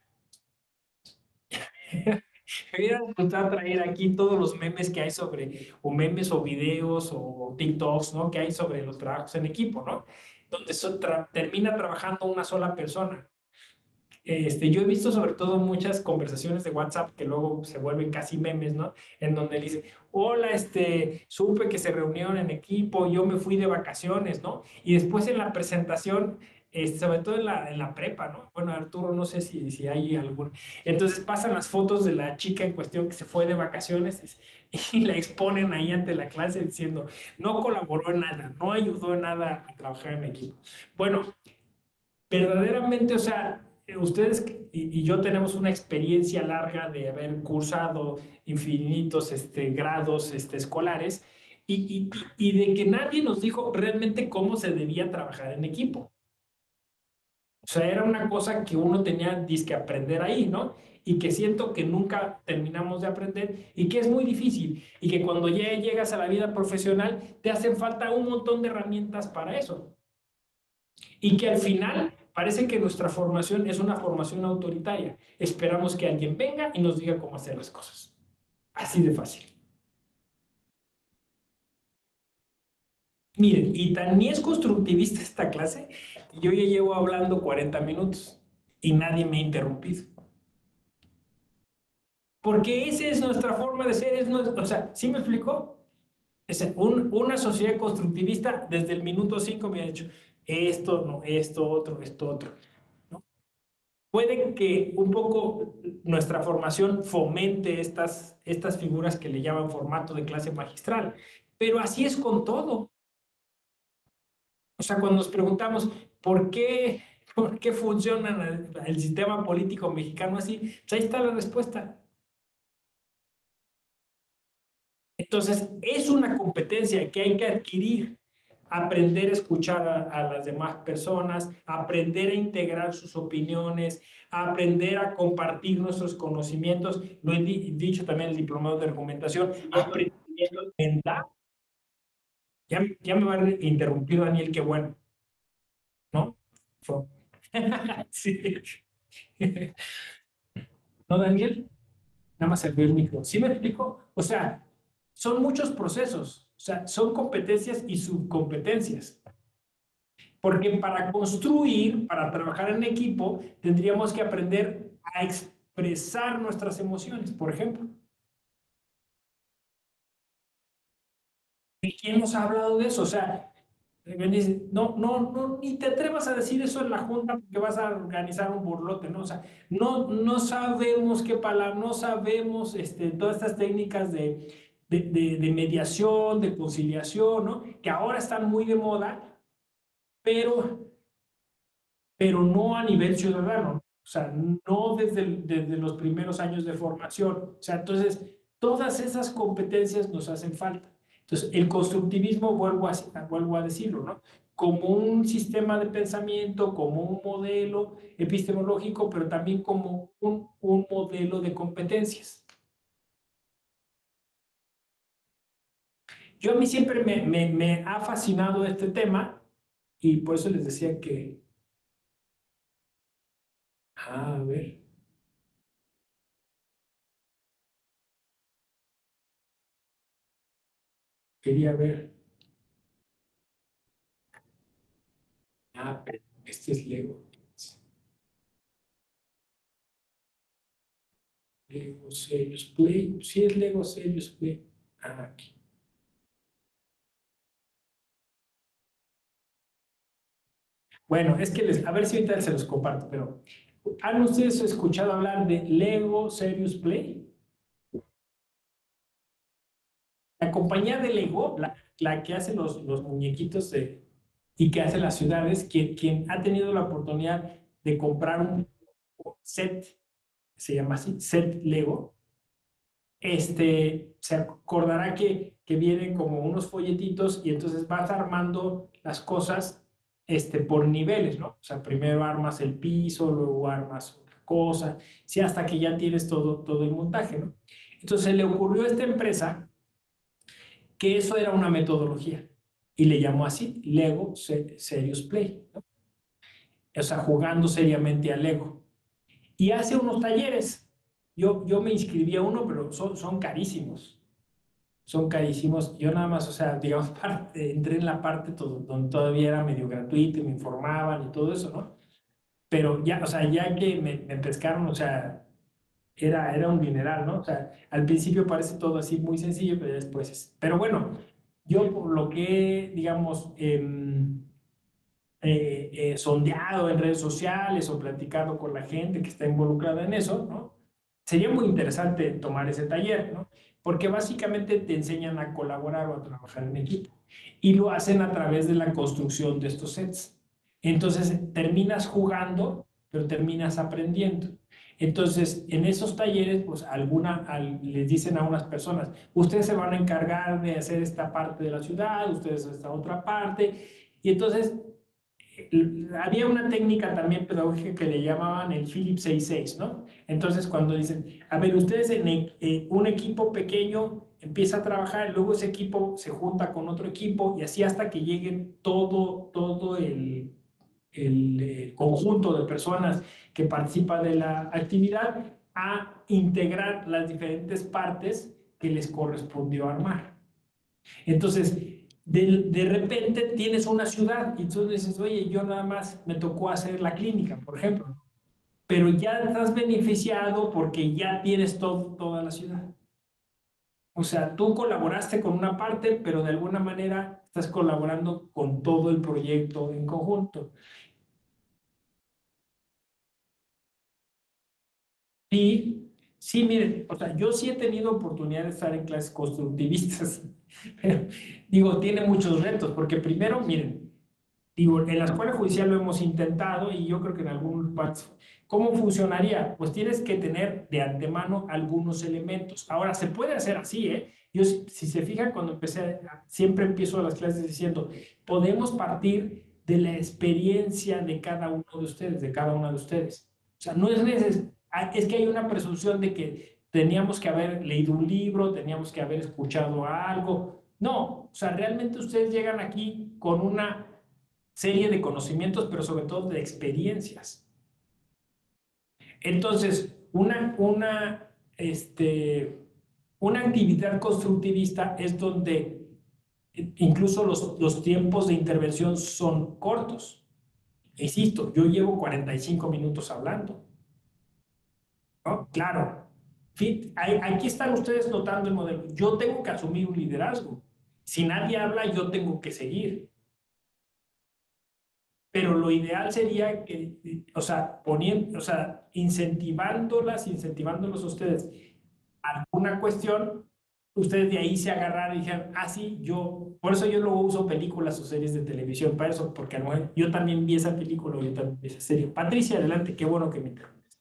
Me hubiera gustado traer aquí todos los memes que hay sobre, o memes o videos o TikToks, ¿no? Que hay sobre los trabajos en equipo, ¿no? Donde so- tra- termina trabajando una sola persona. Este, yo he visto sobre todo muchas conversaciones de WhatsApp que luego se vuelven casi memes, ¿no? En donde dice, hola, este, supe que se reunieron en equipo, yo me fui de vacaciones, ¿no? Y después en la presentación, este, sobre todo en la, en la prepa, ¿no? Bueno, Arturo, no sé si, si hay algún. Entonces pasan las fotos de la chica en cuestión que se fue de vacaciones y la exponen ahí ante la clase diciendo, no colaboró en nada, no ayudó en nada a trabajar en equipo. Bueno, verdaderamente, o sea, eh, ustedes y, y yo tenemos una experiencia larga de haber cursado infinitos este, grados este, escolares y, y, y de que nadie nos dijo realmente cómo se debía trabajar en equipo. O sea, era una cosa que uno tenía que aprender ahí, ¿no? Y que siento que nunca terminamos de aprender y que es muy difícil y que cuando ya llegas a la vida profesional te hacen falta un montón de herramientas para eso. Y que al final parece que nuestra formación es una formación autoritaria. Esperamos que alguien venga y nos diga cómo hacer las cosas. Así de fácil. Miren, y tan ni es constructivista esta clase, que yo ya llevo hablando cuarenta minutos y nadie me ha interrumpido. Porque esa es nuestra forma de ser, es nuestra, o sea, ¿sí me explicó? Es un, una sociedad constructivista desde el minuto cinco me ha dicho esto, no, esto, otro, esto, otro. ¿No? Puede que un poco nuestra formación fomente estas, estas figuras que le llaman formato de clase magistral, pero así es con todo. O sea, cuando nos preguntamos por qué, por qué funciona el, el sistema político mexicano así, pues ahí está la respuesta. Entonces, es una competencia que hay que adquirir, aprender a escuchar a, a, las demás personas, aprender a integrar sus opiniones, aprender a compartir nuestros conocimientos. Lo he di dicho también el diplomado de argumentación, aprendiendo a argumentar. Ya, ya me va a interrumpir Daniel, qué bueno, ¿no? Sí. ¿No, Daniel? Nada más se vio el micro. ¿Sí me explico? O sea, son muchos procesos, o sea, son competencias y subcompetencias. Porque para construir, para trabajar en equipo, tendríamos que aprender a expresar nuestras emociones, por ejemplo. ¿Y quién nos ha hablado de eso? O sea, no, no, no, ni te atrevas a decir eso en la junta porque vas a organizar un burlote, ¿no? O sea, no, no sabemos qué palabra, no sabemos este, todas estas técnicas de, de, de, de mediación, de conciliación, ¿no? Que ahora están muy de moda, pero pero no a nivel ciudadano, o sea, no desde, el- desde los primeros años de formación. O sea, entonces, todas esas competencias nos hacen falta. Entonces, el constructivismo, vuelvo a, vuelvo a decirlo, ¿no? Como un sistema de pensamiento, como un modelo epistemológico, pero también como un, un modelo de competencias. Yo a mí siempre me, me, me ha fascinado este tema y por eso les decía que, ah, a ver, quería ver. Ah, pero este es Lego. Lego Serious Play. Sí es Lego Serious Play. Ah, aquí. Bueno, es que les, a ver si ahorita se los comparto, pero ¿han ustedes escuchado hablar de Lego Serious Play? La compañía de Lego, la, la que hace los, los muñequitos de, y que hace las ciudades, quien, quien ha tenido la oportunidad de comprar un set, se llama así, set Lego, este, se acordará que, que vienen como unos folletitos y entonces vas armando las cosas este, por niveles, ¿no? O sea, primero armas el piso, luego armas otra cosa, sí, hasta que ya tienes todo, todo el montaje, ¿no? Entonces le ocurrió a esta empresa que eso era una metodología y le llamó así Lego Serious Play, ¿no? O sea, jugando seriamente al Lego. Y hace unos talleres. Yo, yo me inscribí a uno, pero son, son carísimos. Son carísimos. Yo nada más, o sea, digamos, parte, entré en la parte todo, donde todavía era medio gratuito y me informaban y todo eso, ¿no? Pero ya, o sea, ya que me, me pescaron, o sea, era, era un dineral, ¿no? O sea, al principio parece todo así muy sencillo, pero después es. Pero bueno, yo por lo que, digamos, eh, eh, eh, sondeado en redes sociales o platicado con la gente que está involucrada en eso, ¿no? Sería muy interesante tomar ese taller, ¿no? Porque básicamente te enseñan a colaborar o a trabajar en equipo y lo hacen a través de la construcción de estos sets. Entonces terminas jugando, pero terminas aprendiendo. Entonces, en esos talleres, pues alguna, al, les dicen a unas personas, ustedes se van a encargar de hacer esta parte de la ciudad, ustedes esta otra parte, y entonces había una técnica también pedagógica que le llamaban el Phillips sesenta y seis, ¿no? Entonces, cuando dicen, a ver, ustedes en e- eh, un equipo pequeño empieza a trabajar, luego ese equipo se junta con otro equipo y así hasta que lleguen todo, todo el, el eh, conjunto de personas que participa de la actividad a integrar las diferentes partes que les correspondió armar. Entonces, de, de repente tienes una ciudad y tú dices, oye, yo nada más me tocó hacer la clínica, por ejemplo, pero ya estás beneficiado porque ya tienes todo, toda la ciudad. O sea, tú colaboraste con una parte, pero de alguna manera estás colaborando con todo el proyecto en conjunto. Sí, sí, miren, o sea, yo sí he tenido oportunidad de estar en clases constructivistas, pero digo, tiene muchos retos, porque primero, miren, digo, en la escuela judicial lo hemos intentado y yo creo que en algunos partes. ¿Cómo funcionaría? Pues tienes que tener de antemano algunos elementos. Ahora, se puede hacer así, ¿eh? Yo, si si se fijan, cuando empecé, a- siempre empiezo las clases diciendo, podemos partir de la experiencia de cada uno de ustedes, de cada una de ustedes. O sea, no es necesario, es que hay una presunción de que teníamos que haber leído un libro, teníamos que haber escuchado algo. No, o sea, realmente ustedes llegan aquí con una serie de conocimientos, pero sobre todo de experiencias. Entonces, una, una, este, una actividad constructivista es donde incluso los, los tiempos de intervención son cortos. Insisto, yo llevo cuarenta y cinco minutos hablando, ¿no? Claro, fin, hay, aquí están ustedes notando el modelo. Yo tengo que asumir un liderazgo. Si nadie habla, yo tengo que seguir. Pero lo ideal sería que, o sea, poniendo, o sea, incentivándolas, incentivándolos a ustedes alguna cuestión, ustedes de ahí se agarraron y dijeron, ah, sí, yo, por eso yo luego uso películas o series de televisión, para eso, porque a lo mejor yo también vi esa película, yo también vi esa serie. Patricia, adelante, qué bueno que me interrumpes.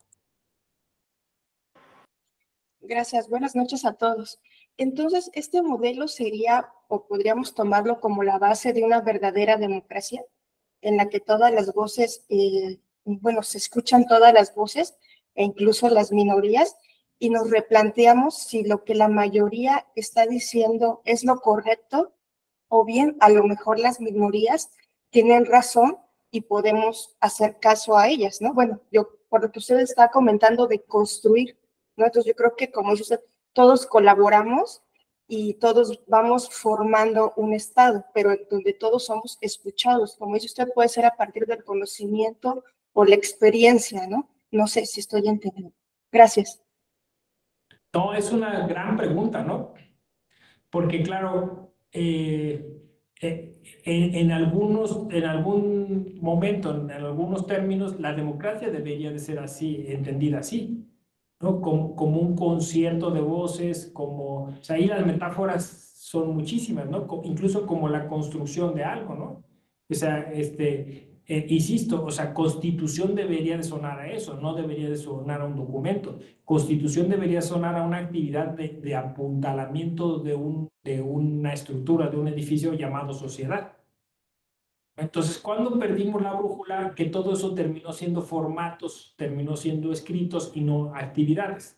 Gracias, buenas noches a todos. Entonces, ¿este modelo sería o podríamos tomarlo como la base de una verdadera democracia en la que todas las voces, eh, bueno, se escuchan todas las voces e incluso las minorías y nos replanteamos si lo que la mayoría está diciendo es lo correcto o bien a lo mejor las minorías tienen razón y podemos hacer caso a ellas, ¿no? Bueno, yo, por lo que usted está comentando de construir, ¿no? Entonces yo creo que, como dice usted, todos colaboramos y todos vamos formando un Estado, pero donde todos somos escuchados. Como dice usted, puede ser a partir del conocimiento o la experiencia, ¿no? No sé si estoy entendiendo. Gracias. No, es una gran pregunta, ¿no? Porque claro, eh, eh, en, en, algunos, en algún momento, en algunos términos, la democracia debería de ser así, entendida así, ¿no? Como, como un concierto de voces, como, o sea, ahí las metáforas son muchísimas, ¿no? Co- incluso como la construcción de algo, ¿no? O sea, este, eh, insisto, o sea, constitución debería de sonar a eso, no debería de sonar a un documento. Constitución debería sonar a una actividad de, de apuntalamiento de, un, de una estructura, de un edificio llamado sociedad. Entonces, ¿cuándo perdimos la brújula? Que todo eso terminó siendo formatos, terminó siendo escritos y no actividades.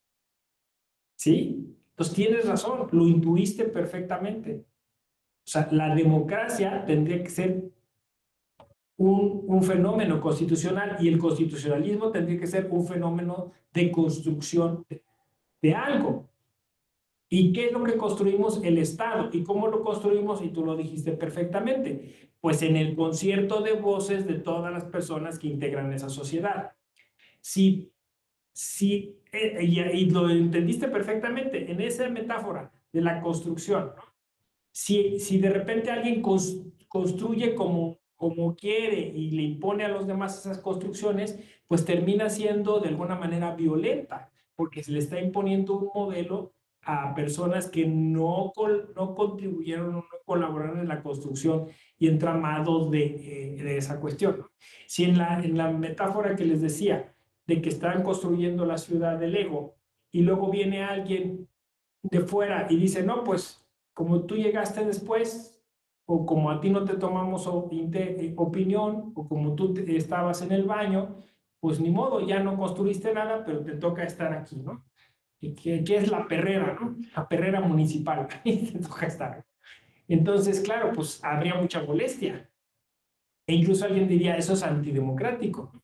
¿Sí? Entonces tienes razón, lo intuiste perfectamente. O sea, la democracia tendría que ser un, un fenómeno constitucional y el constitucionalismo tendría que ser un fenómeno de construcción de, de algo. ¿Y qué es lo que construimos? El Estado. ¿Y cómo lo construimos? Y tú lo dijiste perfectamente. Pues en el concierto de voces de todas las personas que integran esa sociedad. Si, si eh, y, y lo entendiste perfectamente en esa metáfora de la construcción, ¿no? Si, si de repente alguien cons, construye como, como quiere y le impone a los demás esas construcciones, pues termina siendo de alguna manera violenta, porque se le está imponiendo un modelo a personas que no, col, no contribuyeron o no colaboraron en la construcción y entramados de, eh, de esa cuestión. Si en la, en la metáfora que les decía, de que están construyendo la ciudad del ego, y luego viene alguien de fuera y dice, no, pues como tú llegaste después, o como a ti no te tomamos opinión, o como tú te, estabas en el baño, pues ni modo, ya no construiste nada, pero te toca estar aquí, ¿no? Y que, que es la perrera, ¿no? La perrera municipal, y te toca estar. Entonces, claro, pues habría mucha molestia. E incluso alguien diría, eso es antidemocrático.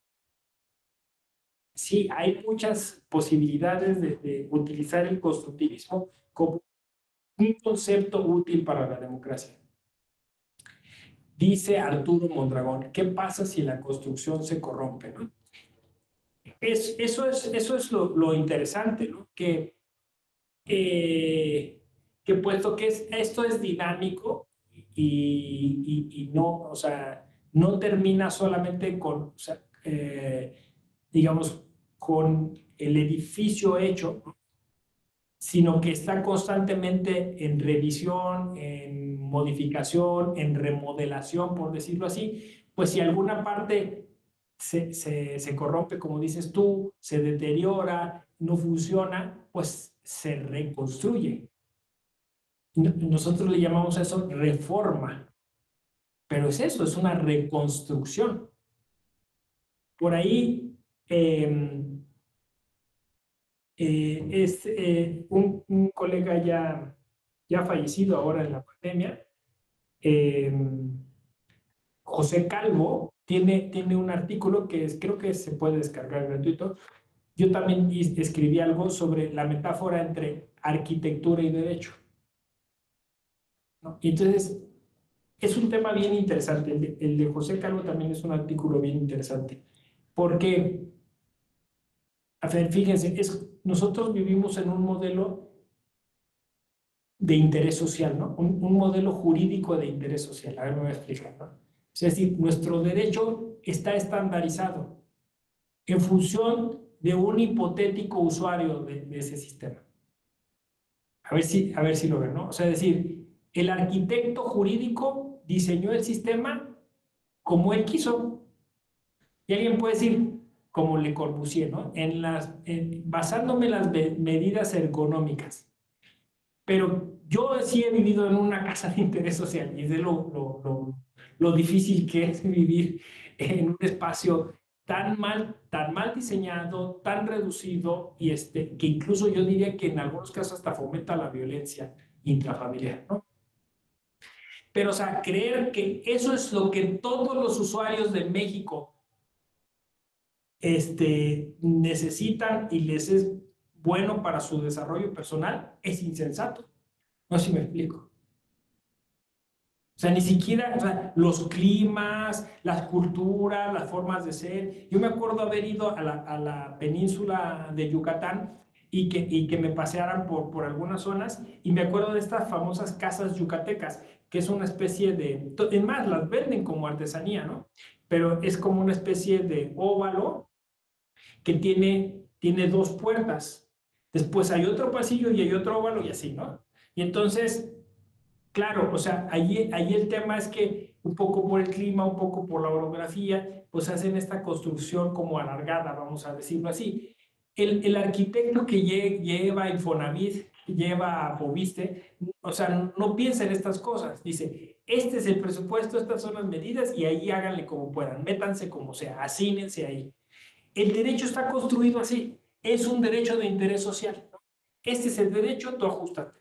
Sí, hay muchas posibilidades de, de utilizar el constructivismo como un concepto útil para la democracia. Dice Arturo Mondragón, ¿qué pasa si la construcción se corrompe? ¿No? Es, eso es, eso es lo, lo interesante, ¿no? Que, eh, que puesto que es, esto es dinámico y, y, y no, o sea, no termina solamente con, o sea, eh, digamos, con el edificio hecho, ¿no? Sino que está constantemente en revisión, en modificación, en remodelación, por decirlo así, pues si alguna parte se, se, se corrompe, como dices tú, se deteriora, no funciona, pues se reconstruye. Nosotros le llamamos a eso reforma, pero es eso, es una reconstrucción. Por ahí, eh, eh, es eh, un, un, colega ya, ya fallecido ahora en la pandemia, eh, José Calvo, tiene, tiene un artículo que es, creo que se puede descargar gratuito, yo también escribí algo sobre la metáfora entre arquitectura y derecho, ¿no? Y entonces, es un tema bien interesante. El de, el de José Calvo también es un artículo bien interesante, porque, a ver, fíjense, es, nosotros vivimos en un modelo de interés social, ¿no? Un, un modelo jurídico de interés social. A ver, me voy a explicar, ¿no? Es decir, nuestro derecho está estandarizado en función de un hipotético usuario de, de ese sistema. A ver si, a ver si lo ven, ¿no? O sea, es decir, el arquitecto jurídico diseñó el sistema como él quiso. Y alguien puede decir, como Le Corbusier, ¿no? En las, en, basándome en las medidas ergonómicas. Pero yo sí he vivido en una casa de interés social y de lo, lo, lo, lo difícil que es vivir en un espacio tan mal, tan mal diseñado, tan reducido y este, que incluso yo diría que en algunos casos hasta fomenta la violencia intrafamiliar, ¿no? Pero, o sea, creer que eso es lo que todos los usuarios de México este, necesitan y les es bueno para su desarrollo personal es insensato. No sé si me explico. O sea, ni siquiera, o sea, los climas, las culturas, las formas de ser. Yo me acuerdo haber ido a la, a la península de Yucatán y que, y que me pasearan por, por algunas zonas y me acuerdo de estas famosas casas yucatecas, que es una especie de, es más, las venden como artesanía, ¿no? Pero es como una especie de óvalo que tiene, tiene dos puertas. Después hay otro pasillo y hay otro óvalo y así, ¿no? Y entonces claro, o sea, ahí, ahí el tema es que un poco por el clima, un poco por la orografía, pues hacen esta construcción como alargada, vamos a decirlo así. El, el arquitecto que lle, lleva Infonavit, lleva Fobiste, o sea, no piensa en estas cosas. Dice, este es el presupuesto, estas son las medidas y ahí háganle como puedan, métanse como sea, asínense ahí. El derecho está construido así, es un derecho de interés social, ¿no? Este es el derecho, tú ajustate.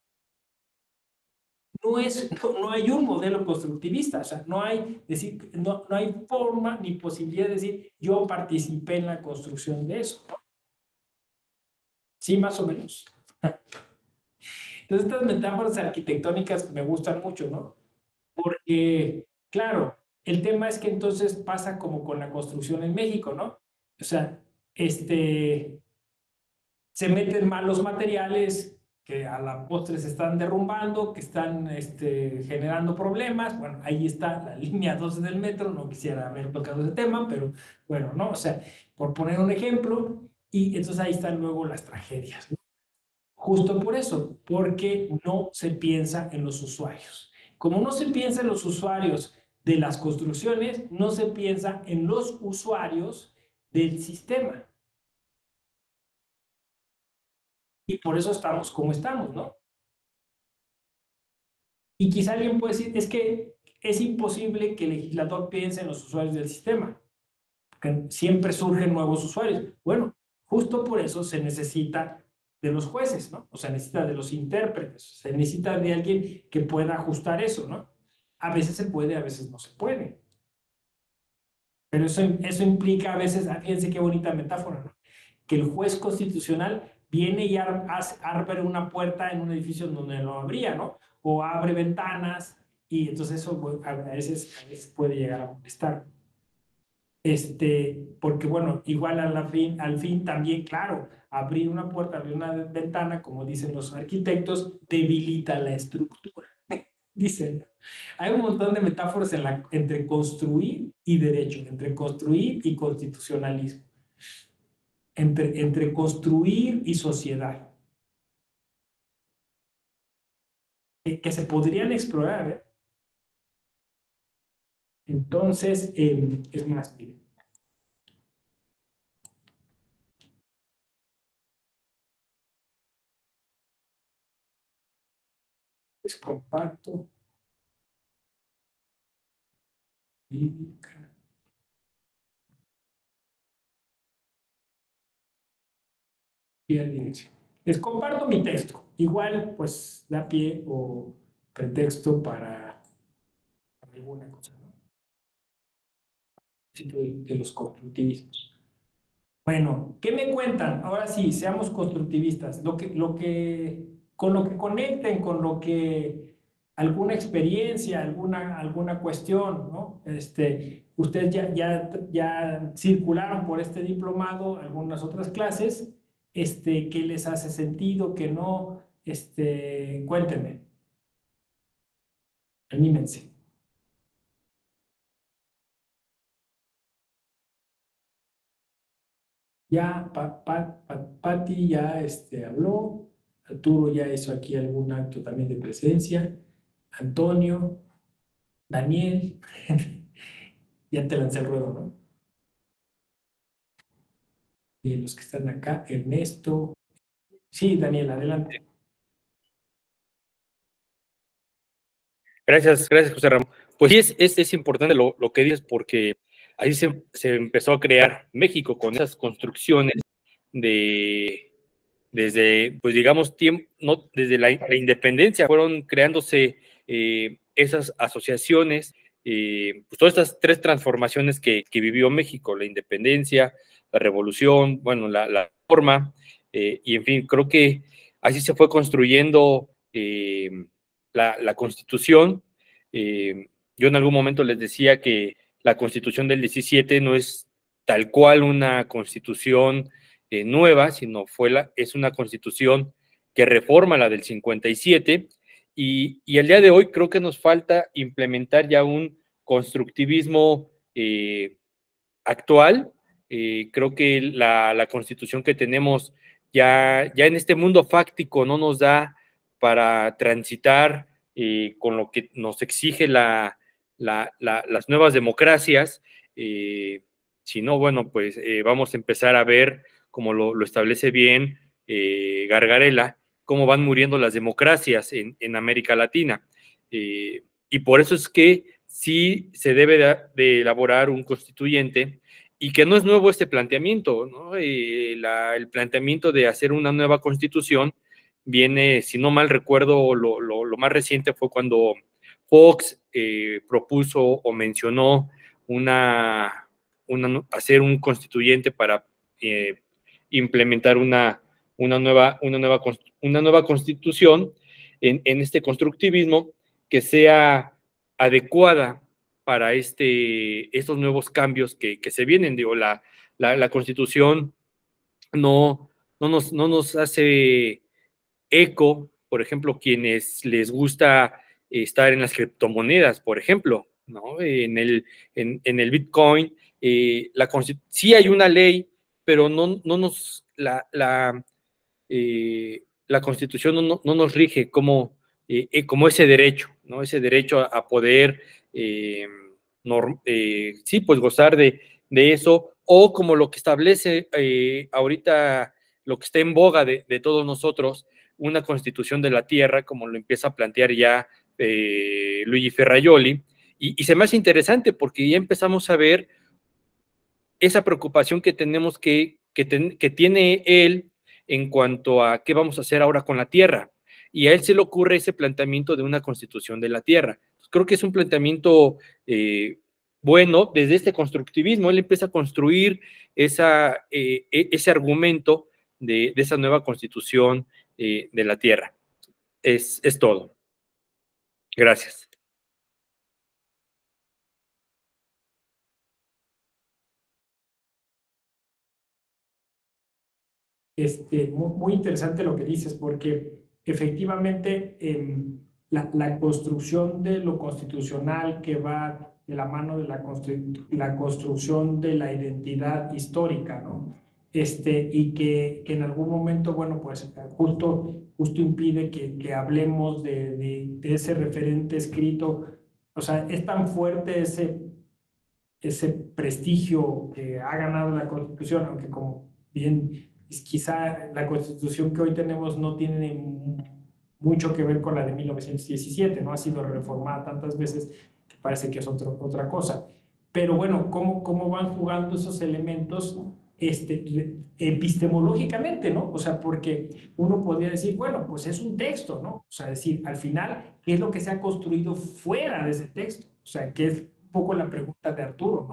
No, es, no, no, hay un modelo constructivista, o sea, no hay, decir, no, no hay forma ni posibilidad de decir yo participé en la construcción de eso. Sí, más o menos. Entonces, estas metáforas arquitectónicas me gustan mucho, ¿no? Porque, claro, el tema es que entonces pasa como con la construcción en México, ¿no? O sea, este, se meten malos materiales que a la postre se están derrumbando, que están este, generando problemas. Bueno, ahí está la línea doce del metro, no quisiera haber tocado ese tema, pero bueno, ¿no? O sea, por poner un ejemplo, y entonces ahí están luego las tragedias, ¿no? Justo por eso, porque no se piensa en los usuarios. Como no se piensa en los usuarios de las construcciones, no se piensa en los usuarios del sistema. Y por eso estamos como estamos, ¿no? Y quizá alguien puede decir, es que es imposible que el legislador piense en los usuarios del sistema, que siempre surgen nuevos usuarios. Bueno, justo por eso se necesita de los jueces, ¿no? O sea, necesita de los intérpretes, se necesita de alguien que pueda ajustar eso, ¿no? A veces se puede, a veces no se puede. Pero eso, eso implica a veces, ah, fíjense qué bonita metáfora, ¿no? Que el juez constitucional viene y abre una puerta en un edificio donde no habría, ¿no? O abre ventanas y entonces eso a veces, a veces puede llegar a molestar. Este, porque bueno, igual a la fin, al fin también, claro, abrir una puerta, abrir una ventana, como dicen los arquitectos, debilita la estructura. Dicen, hay un montón de metáforas en la, entre construir y derecho, entre construir y constitucionalismo, entre, entre construir y sociedad, que, que se podrían explorar, ¿eh? Entonces, eh, es más, miren, les comparto. Y, y les comparto mi texto. Igual, pues, da pie o pretexto para alguna cosa, ¿no? De, de los constructivismos. Bueno, ¿qué me cuentan? Ahora sí, seamos constructivistas. Lo que, lo que, con lo que conecten, con lo que alguna experiencia, alguna, alguna cuestión, ¿no? Este, ustedes ya, ya, ya circularon por este diplomado, algunas otras clases, este, ¿qué les hace sentido, qué no? Este, cuéntenme, anímense. Ya pa, pa, pa- Pati ya este, habló, Arturo ya hizo aquí algún acto también de presencia, Antonio, Daniel, ya te lancé el ruedo, ¿no? Y los que están acá, Ernesto. Sí, Daniel, adelante. Gracias, gracias, José Ramón. Pues sí, es, es, es importante lo, lo que dices porque ahí se, se empezó a crear México con esas construcciones de, desde, pues digamos, tiempo, no, desde la, la independencia fueron creándose eh, esas asociaciones, eh, pues todas estas tres transformaciones que, que vivió México, la independencia, la revolución, bueno, la, la reforma, eh, y en fin, creo que así se fue construyendo eh, la, la Constitución. Eh, yo en algún momento les decía que la Constitución del diecisiete no es tal cual una Constitución eh, nueva, sino fue la, es una Constitución que reforma la del cincuenta y siete, y, y el día de hoy creo que nos falta implementar ya un constructivismo eh, actual. Eh, creo que la, la Constitución que tenemos ya, ya en este mundo fáctico no nos da para transitar eh, con lo que nos exige la, la, la, las nuevas democracias. Eh, si no, bueno, pues eh, vamos a empezar a ver, como lo, lo establece bien eh, Gargarella, cómo van muriendo las democracias en, en América Latina. Eh, y por eso es que sí se debe de, de elaborar un constituyente, y que no es nuevo este planteamiento, ¿no? Eh, la, el planteamiento de hacer una nueva constitución viene, si no mal recuerdo, lo, lo, lo más reciente fue cuando Fox eh, propuso o mencionó una, una, hacer un constituyente para eh, implementar una, una, nueva, una, nueva, una nueva constitución en, en este constructivismo que sea adecuada para este, estos nuevos cambios que, que se vienen. Digo, la, la, la Constitución no, no, nos, no nos hace eco, por ejemplo, quienes les gusta estar en las criptomonedas, por ejemplo, ¿no? En el, en, en el Bitcoin, eh, la, sí hay una ley, pero no, no nos, la, la, eh, la Constitución no, no, nos rige como, eh, como ese derecho, ¿no? Ese derecho a, a poder, eh, norm, eh, sí, pues gozar de, de eso, o como lo que establece eh, ahorita, lo que está en boga de, de todos nosotros, una constitución de la tierra, como lo empieza a plantear ya eh, Luigi Ferrajoli, y, y se me hace interesante porque ya empezamos a ver esa preocupación que tenemos que, que, ten, que tiene él en cuanto a qué vamos a hacer ahora con la tierra. Y a él se le ocurre ese planteamiento de una constitución de la tierra. Creo que es un planteamiento eh, bueno desde este constructivismo. Él empieza a construir esa, eh, ese argumento de, de, esa nueva constitución eh, de la tierra. Es, es todo. Gracias. Este, muy, muy interesante lo que dices, porque efectivamente eh, la, la construcción de lo constitucional que va de la mano de la, constru la construcción de la identidad histórica, ¿no? Este, y que, que en algún momento, bueno, pues justo, justo impide que, que hablemos de, de, de ese referente escrito. O sea, es tan fuerte ese, ese prestigio que ha ganado la Constitución, aunque como bien quizá la Constitución que hoy tenemos no tiene mucho que ver con la de mil novecientos diecisiete, ¿no? Ha sido reformada tantas veces que parece que es otro, otra cosa. Pero bueno, ¿cómo, cómo van jugando esos elementos este, epistemológicamente, ¿no? O sea, porque uno podría decir, bueno, pues es un texto, ¿no? O sea, decir, al final, ¿qué es lo que se ha construido fuera de ese texto? O sea, que es un poco la pregunta de Arturo, ¿no?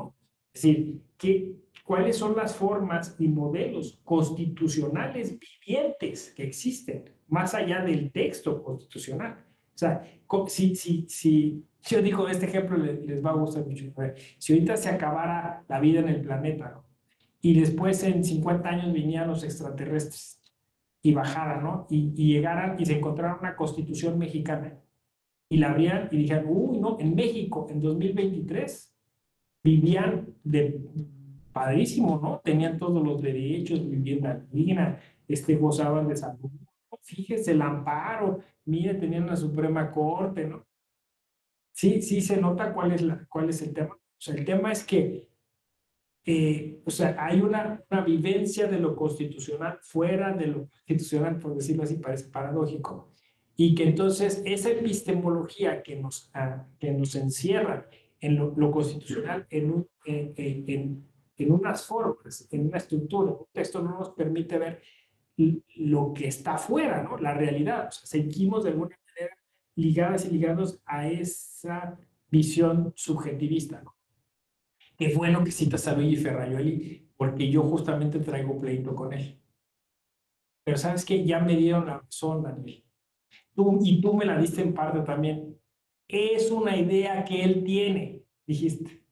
Es decir, ¿qué, ¿cuáles son las formas y modelos constitucionales vivientes que existen, más allá del texto constitucional? O sea, si, si, si yo digo este ejemplo, les, les va a gustar mucho. Si ahorita se acabara la vida en el planeta, ¿no? Y después en cincuenta años vinieran los extraterrestres y bajaran, ¿no? Y, y llegaran y se encontraran una constitución mexicana y la abrieran y dijeran, uy, no, en México, en dos mil veintitrés, vivían de padrísimo, ¿no? Tenían todos los derechos, vivienda digna, este, gozaban de salud. Fíjese, el amparo, mire, tenían la Suprema Corte, ¿no? Sí, sí se nota cuál es, la, cuál es el tema. O sea, el tema es que, eh, o sea, hay una, una vivencia de lo constitucional fuera de lo constitucional, por decirlo así, parece paradójico. Y que entonces esa epistemología que nos, ah, que nos encierra en lo, lo constitucional, en, un, en, en, en unas formas, en una estructura, un texto no nos permite ver lo que está afuera, ¿no? La realidad. O sea, seguimos de alguna manera ligadas y ligados a esa visión subjetivista, ¿no? Qué bueno que citas a Luigi Ferraioli, porque yo justamente traigo pleito con él. Pero ¿sabes qué? Ya me dieron la razón, Daniel. Tú, y tú me la diste en parte también. Es una idea que él tiene, dijiste.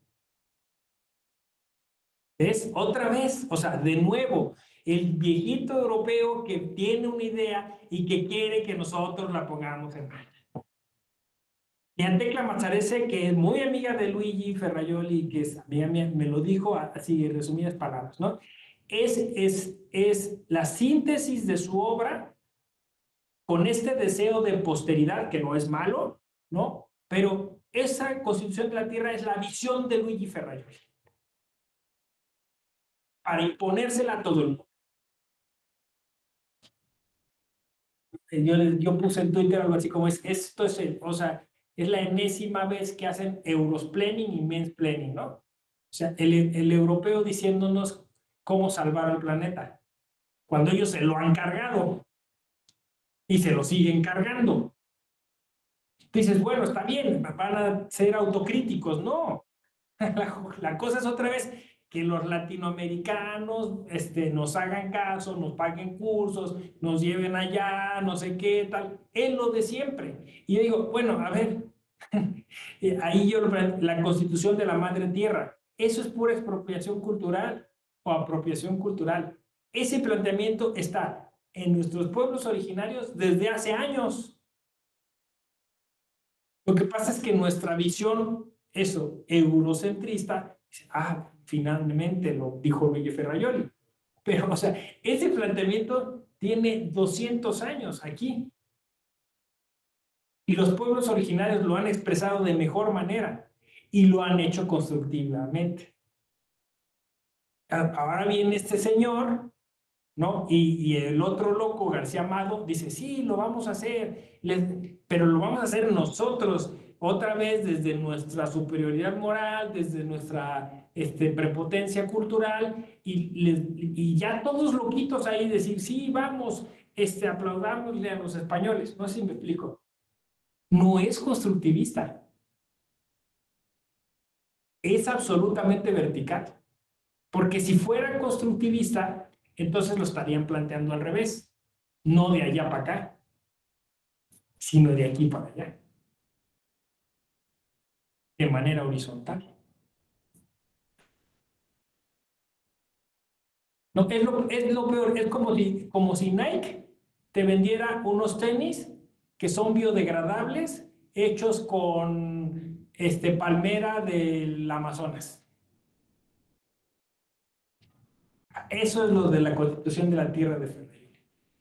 ¿Ves? Otra vez, o sea, de nuevo, el viejito europeo que tiene una idea y que quiere que nosotros la pongamos en marcha. Y a Tecla Mazzarese, que es muy amiga de Luigi Ferraioli, que es amiga mía, me lo dijo así en resumidas palabras, ¿no? Es, es, es la síntesis de su obra con este deseo de posteridad, que no es malo, ¿no? Pero esa Constitución de la Tierra es la visión de Luigi Ferraioli para imponérsela a todo el mundo. Yo, yo puse en Twitter algo así como es, esto es, el, o sea, es la enésima vez que hacen Eurosplaining y Mansplaining, ¿no? O sea, el, el europeo diciéndonos cómo salvar al planeta, cuando ellos se lo han cargado y se lo siguen cargando. Dices, bueno, está bien, van a ser autocríticos. No, la, la cosa es otra vez que los latinoamericanos este, nos hagan caso, nos paguen cursos, nos lleven allá, no sé qué, tal. Es lo de siempre. Y yo digo, bueno, a ver, ahí yo, la Constitución de la Madre Tierra, eso es pura expropiación cultural o apropiación cultural. Ese planteamiento está en nuestros pueblos originarios desde hace años. Lo que pasa es que nuestra visión, eso, eurocentrista, ah, finalmente lo dijo Luigi Ferraioli. Pero, o sea, ese planteamiento tiene doscientos años aquí. Y los pueblos originarios lo han expresado de mejor manera y lo han hecho constructivamente. Ahora viene este señor, ¿no? Y, y el otro loco, García Amado, dice, sí, lo vamos a hacer, les, pero lo vamos a hacer nosotros, otra vez desde nuestra superioridad moral, desde nuestra este, prepotencia cultural, y, les, y ya todos loquitos ahí decir, sí, vamos, este, aplaudámosle a los españoles. No sé si me explico. No es constructivista, es absolutamente vertical. Porque si fuera constructivista, entonces lo estarían planteando al revés, no de allá para acá, sino de aquí para allá, de manera horizontal. No, es, lo, es lo peor, es como si, como si Nike te vendiera unos tenis que son biodegradables, hechos con este, palmera del Amazonas. Eso es lo de la Constitución de la Tierra de Ferrari.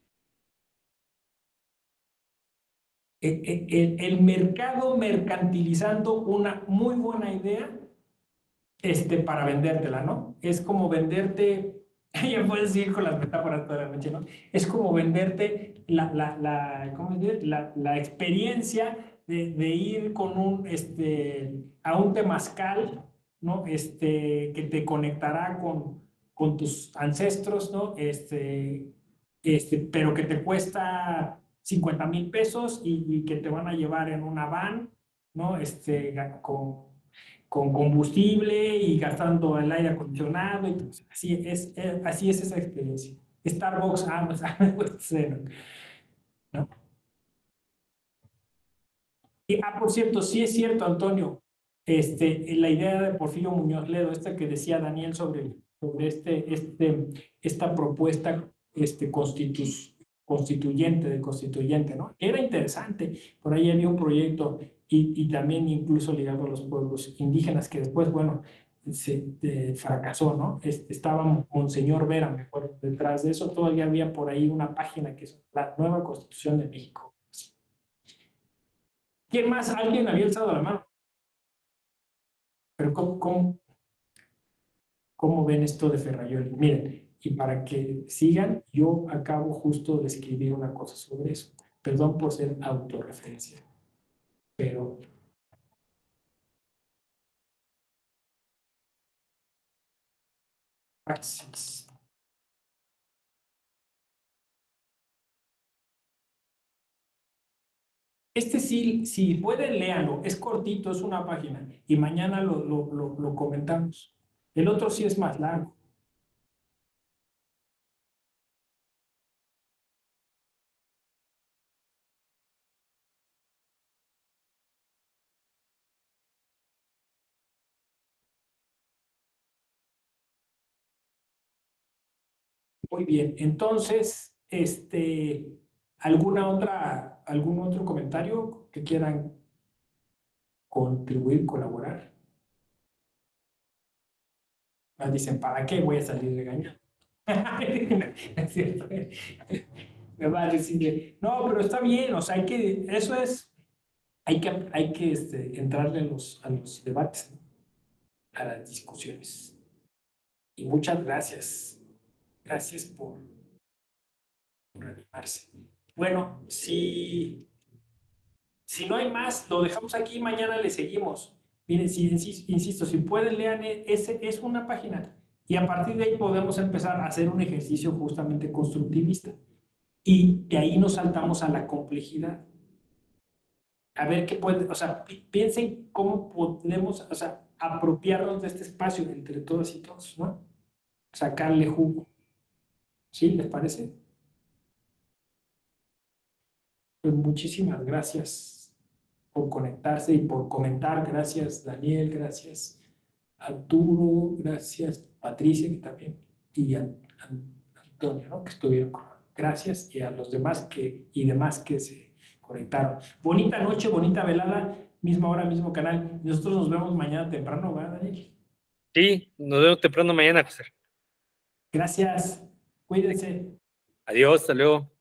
El, el, el mercado mercantilizando una muy buena idea este, para vendértela, ¿no? Es como venderte, ya puedes ir con las metáforas toda la noche, ¿no? Es como venderte la, la, la, ¿cómo se dice? La, la experiencia de, de ir con un, este, a un temazcal, ¿no? Este, que te conectará con, con tus ancestros, ¿no? Este, este, pero que te cuesta cincuenta mil pesos y, y que te van a llevar en una van, ¿no? Este, con con combustible y gastando el aire acondicionado. Y pues, así, es, es, así es esa experiencia. Starbucks, ah, pues, ¿no? Y, ah, por cierto, sí es cierto, Antonio, este, la idea de Porfirio Muñoz Ledo, esta que decía Daniel sobre, sobre este, este, esta propuesta este, constitu, constituyente, de constituyente, ¿no? Era interesante, por ahí había un proyecto y, y también incluso ligado a los pueblos indígenas que después, bueno, se eh, fracasó, ¿no? Este, estaba Monseñor Vera, mejor, detrás de eso todavía había por ahí una página que es la Nueva Constitución de México. ¿Quién más? Alguien había alzado la mano. Pero ¿cómo, cómo, cómo ven esto de Ferrayoli? Miren, y para que sigan, yo acabo justo de escribir una cosa sobre eso. Perdón por ser autorreferencia, pero... Praxis. Este sí, si pueden, léanlo. Es cortito, es una página. Y mañana lo, lo, lo, lo comentamos. El otro sí es más largo. Muy bien. Entonces, este, ¿alguna otra, algún otro comentario que quieran contribuir, colaborar? Ah, dicen, ¿para qué voy a salir regañado? Es cierto. Me va a decir, no, pero está bien, o sea, hay que, eso es, hay que, hay que este, entrarle a los, a los debates, ¿no? A las discusiones. Y muchas gracias. Gracias por, por animarse. Bueno, si, si no hay más, lo dejamos aquí, mañana le seguimos. Miren, si, insisto, si pueden, lean, ese es una página. Y a partir de ahí podemos empezar a hacer un ejercicio justamente constructivista. Y de ahí nos saltamos a la complejidad. A ver qué puede, o sea, piensen cómo podemos, o sea, apropiarnos de este espacio entre todas y todos, ¿no? Sacarle jugo. ¿Sí? ¿Les parece? Pues muchísimas gracias por conectarse y por comentar. Gracias, Daniel, gracias, Arturo, gracias, Patricia, que también, y a, a Antonio, ¿no? Que estuvieron con. Gracias, y a los demás que, y demás que se conectaron. Bonita noche, bonita velada, misma hora, mismo canal. Nosotros nos vemos mañana temprano, ¿verdad, Daniel? Sí, nos vemos temprano mañana, José. Gracias, cuídense. Adiós, hasta luego.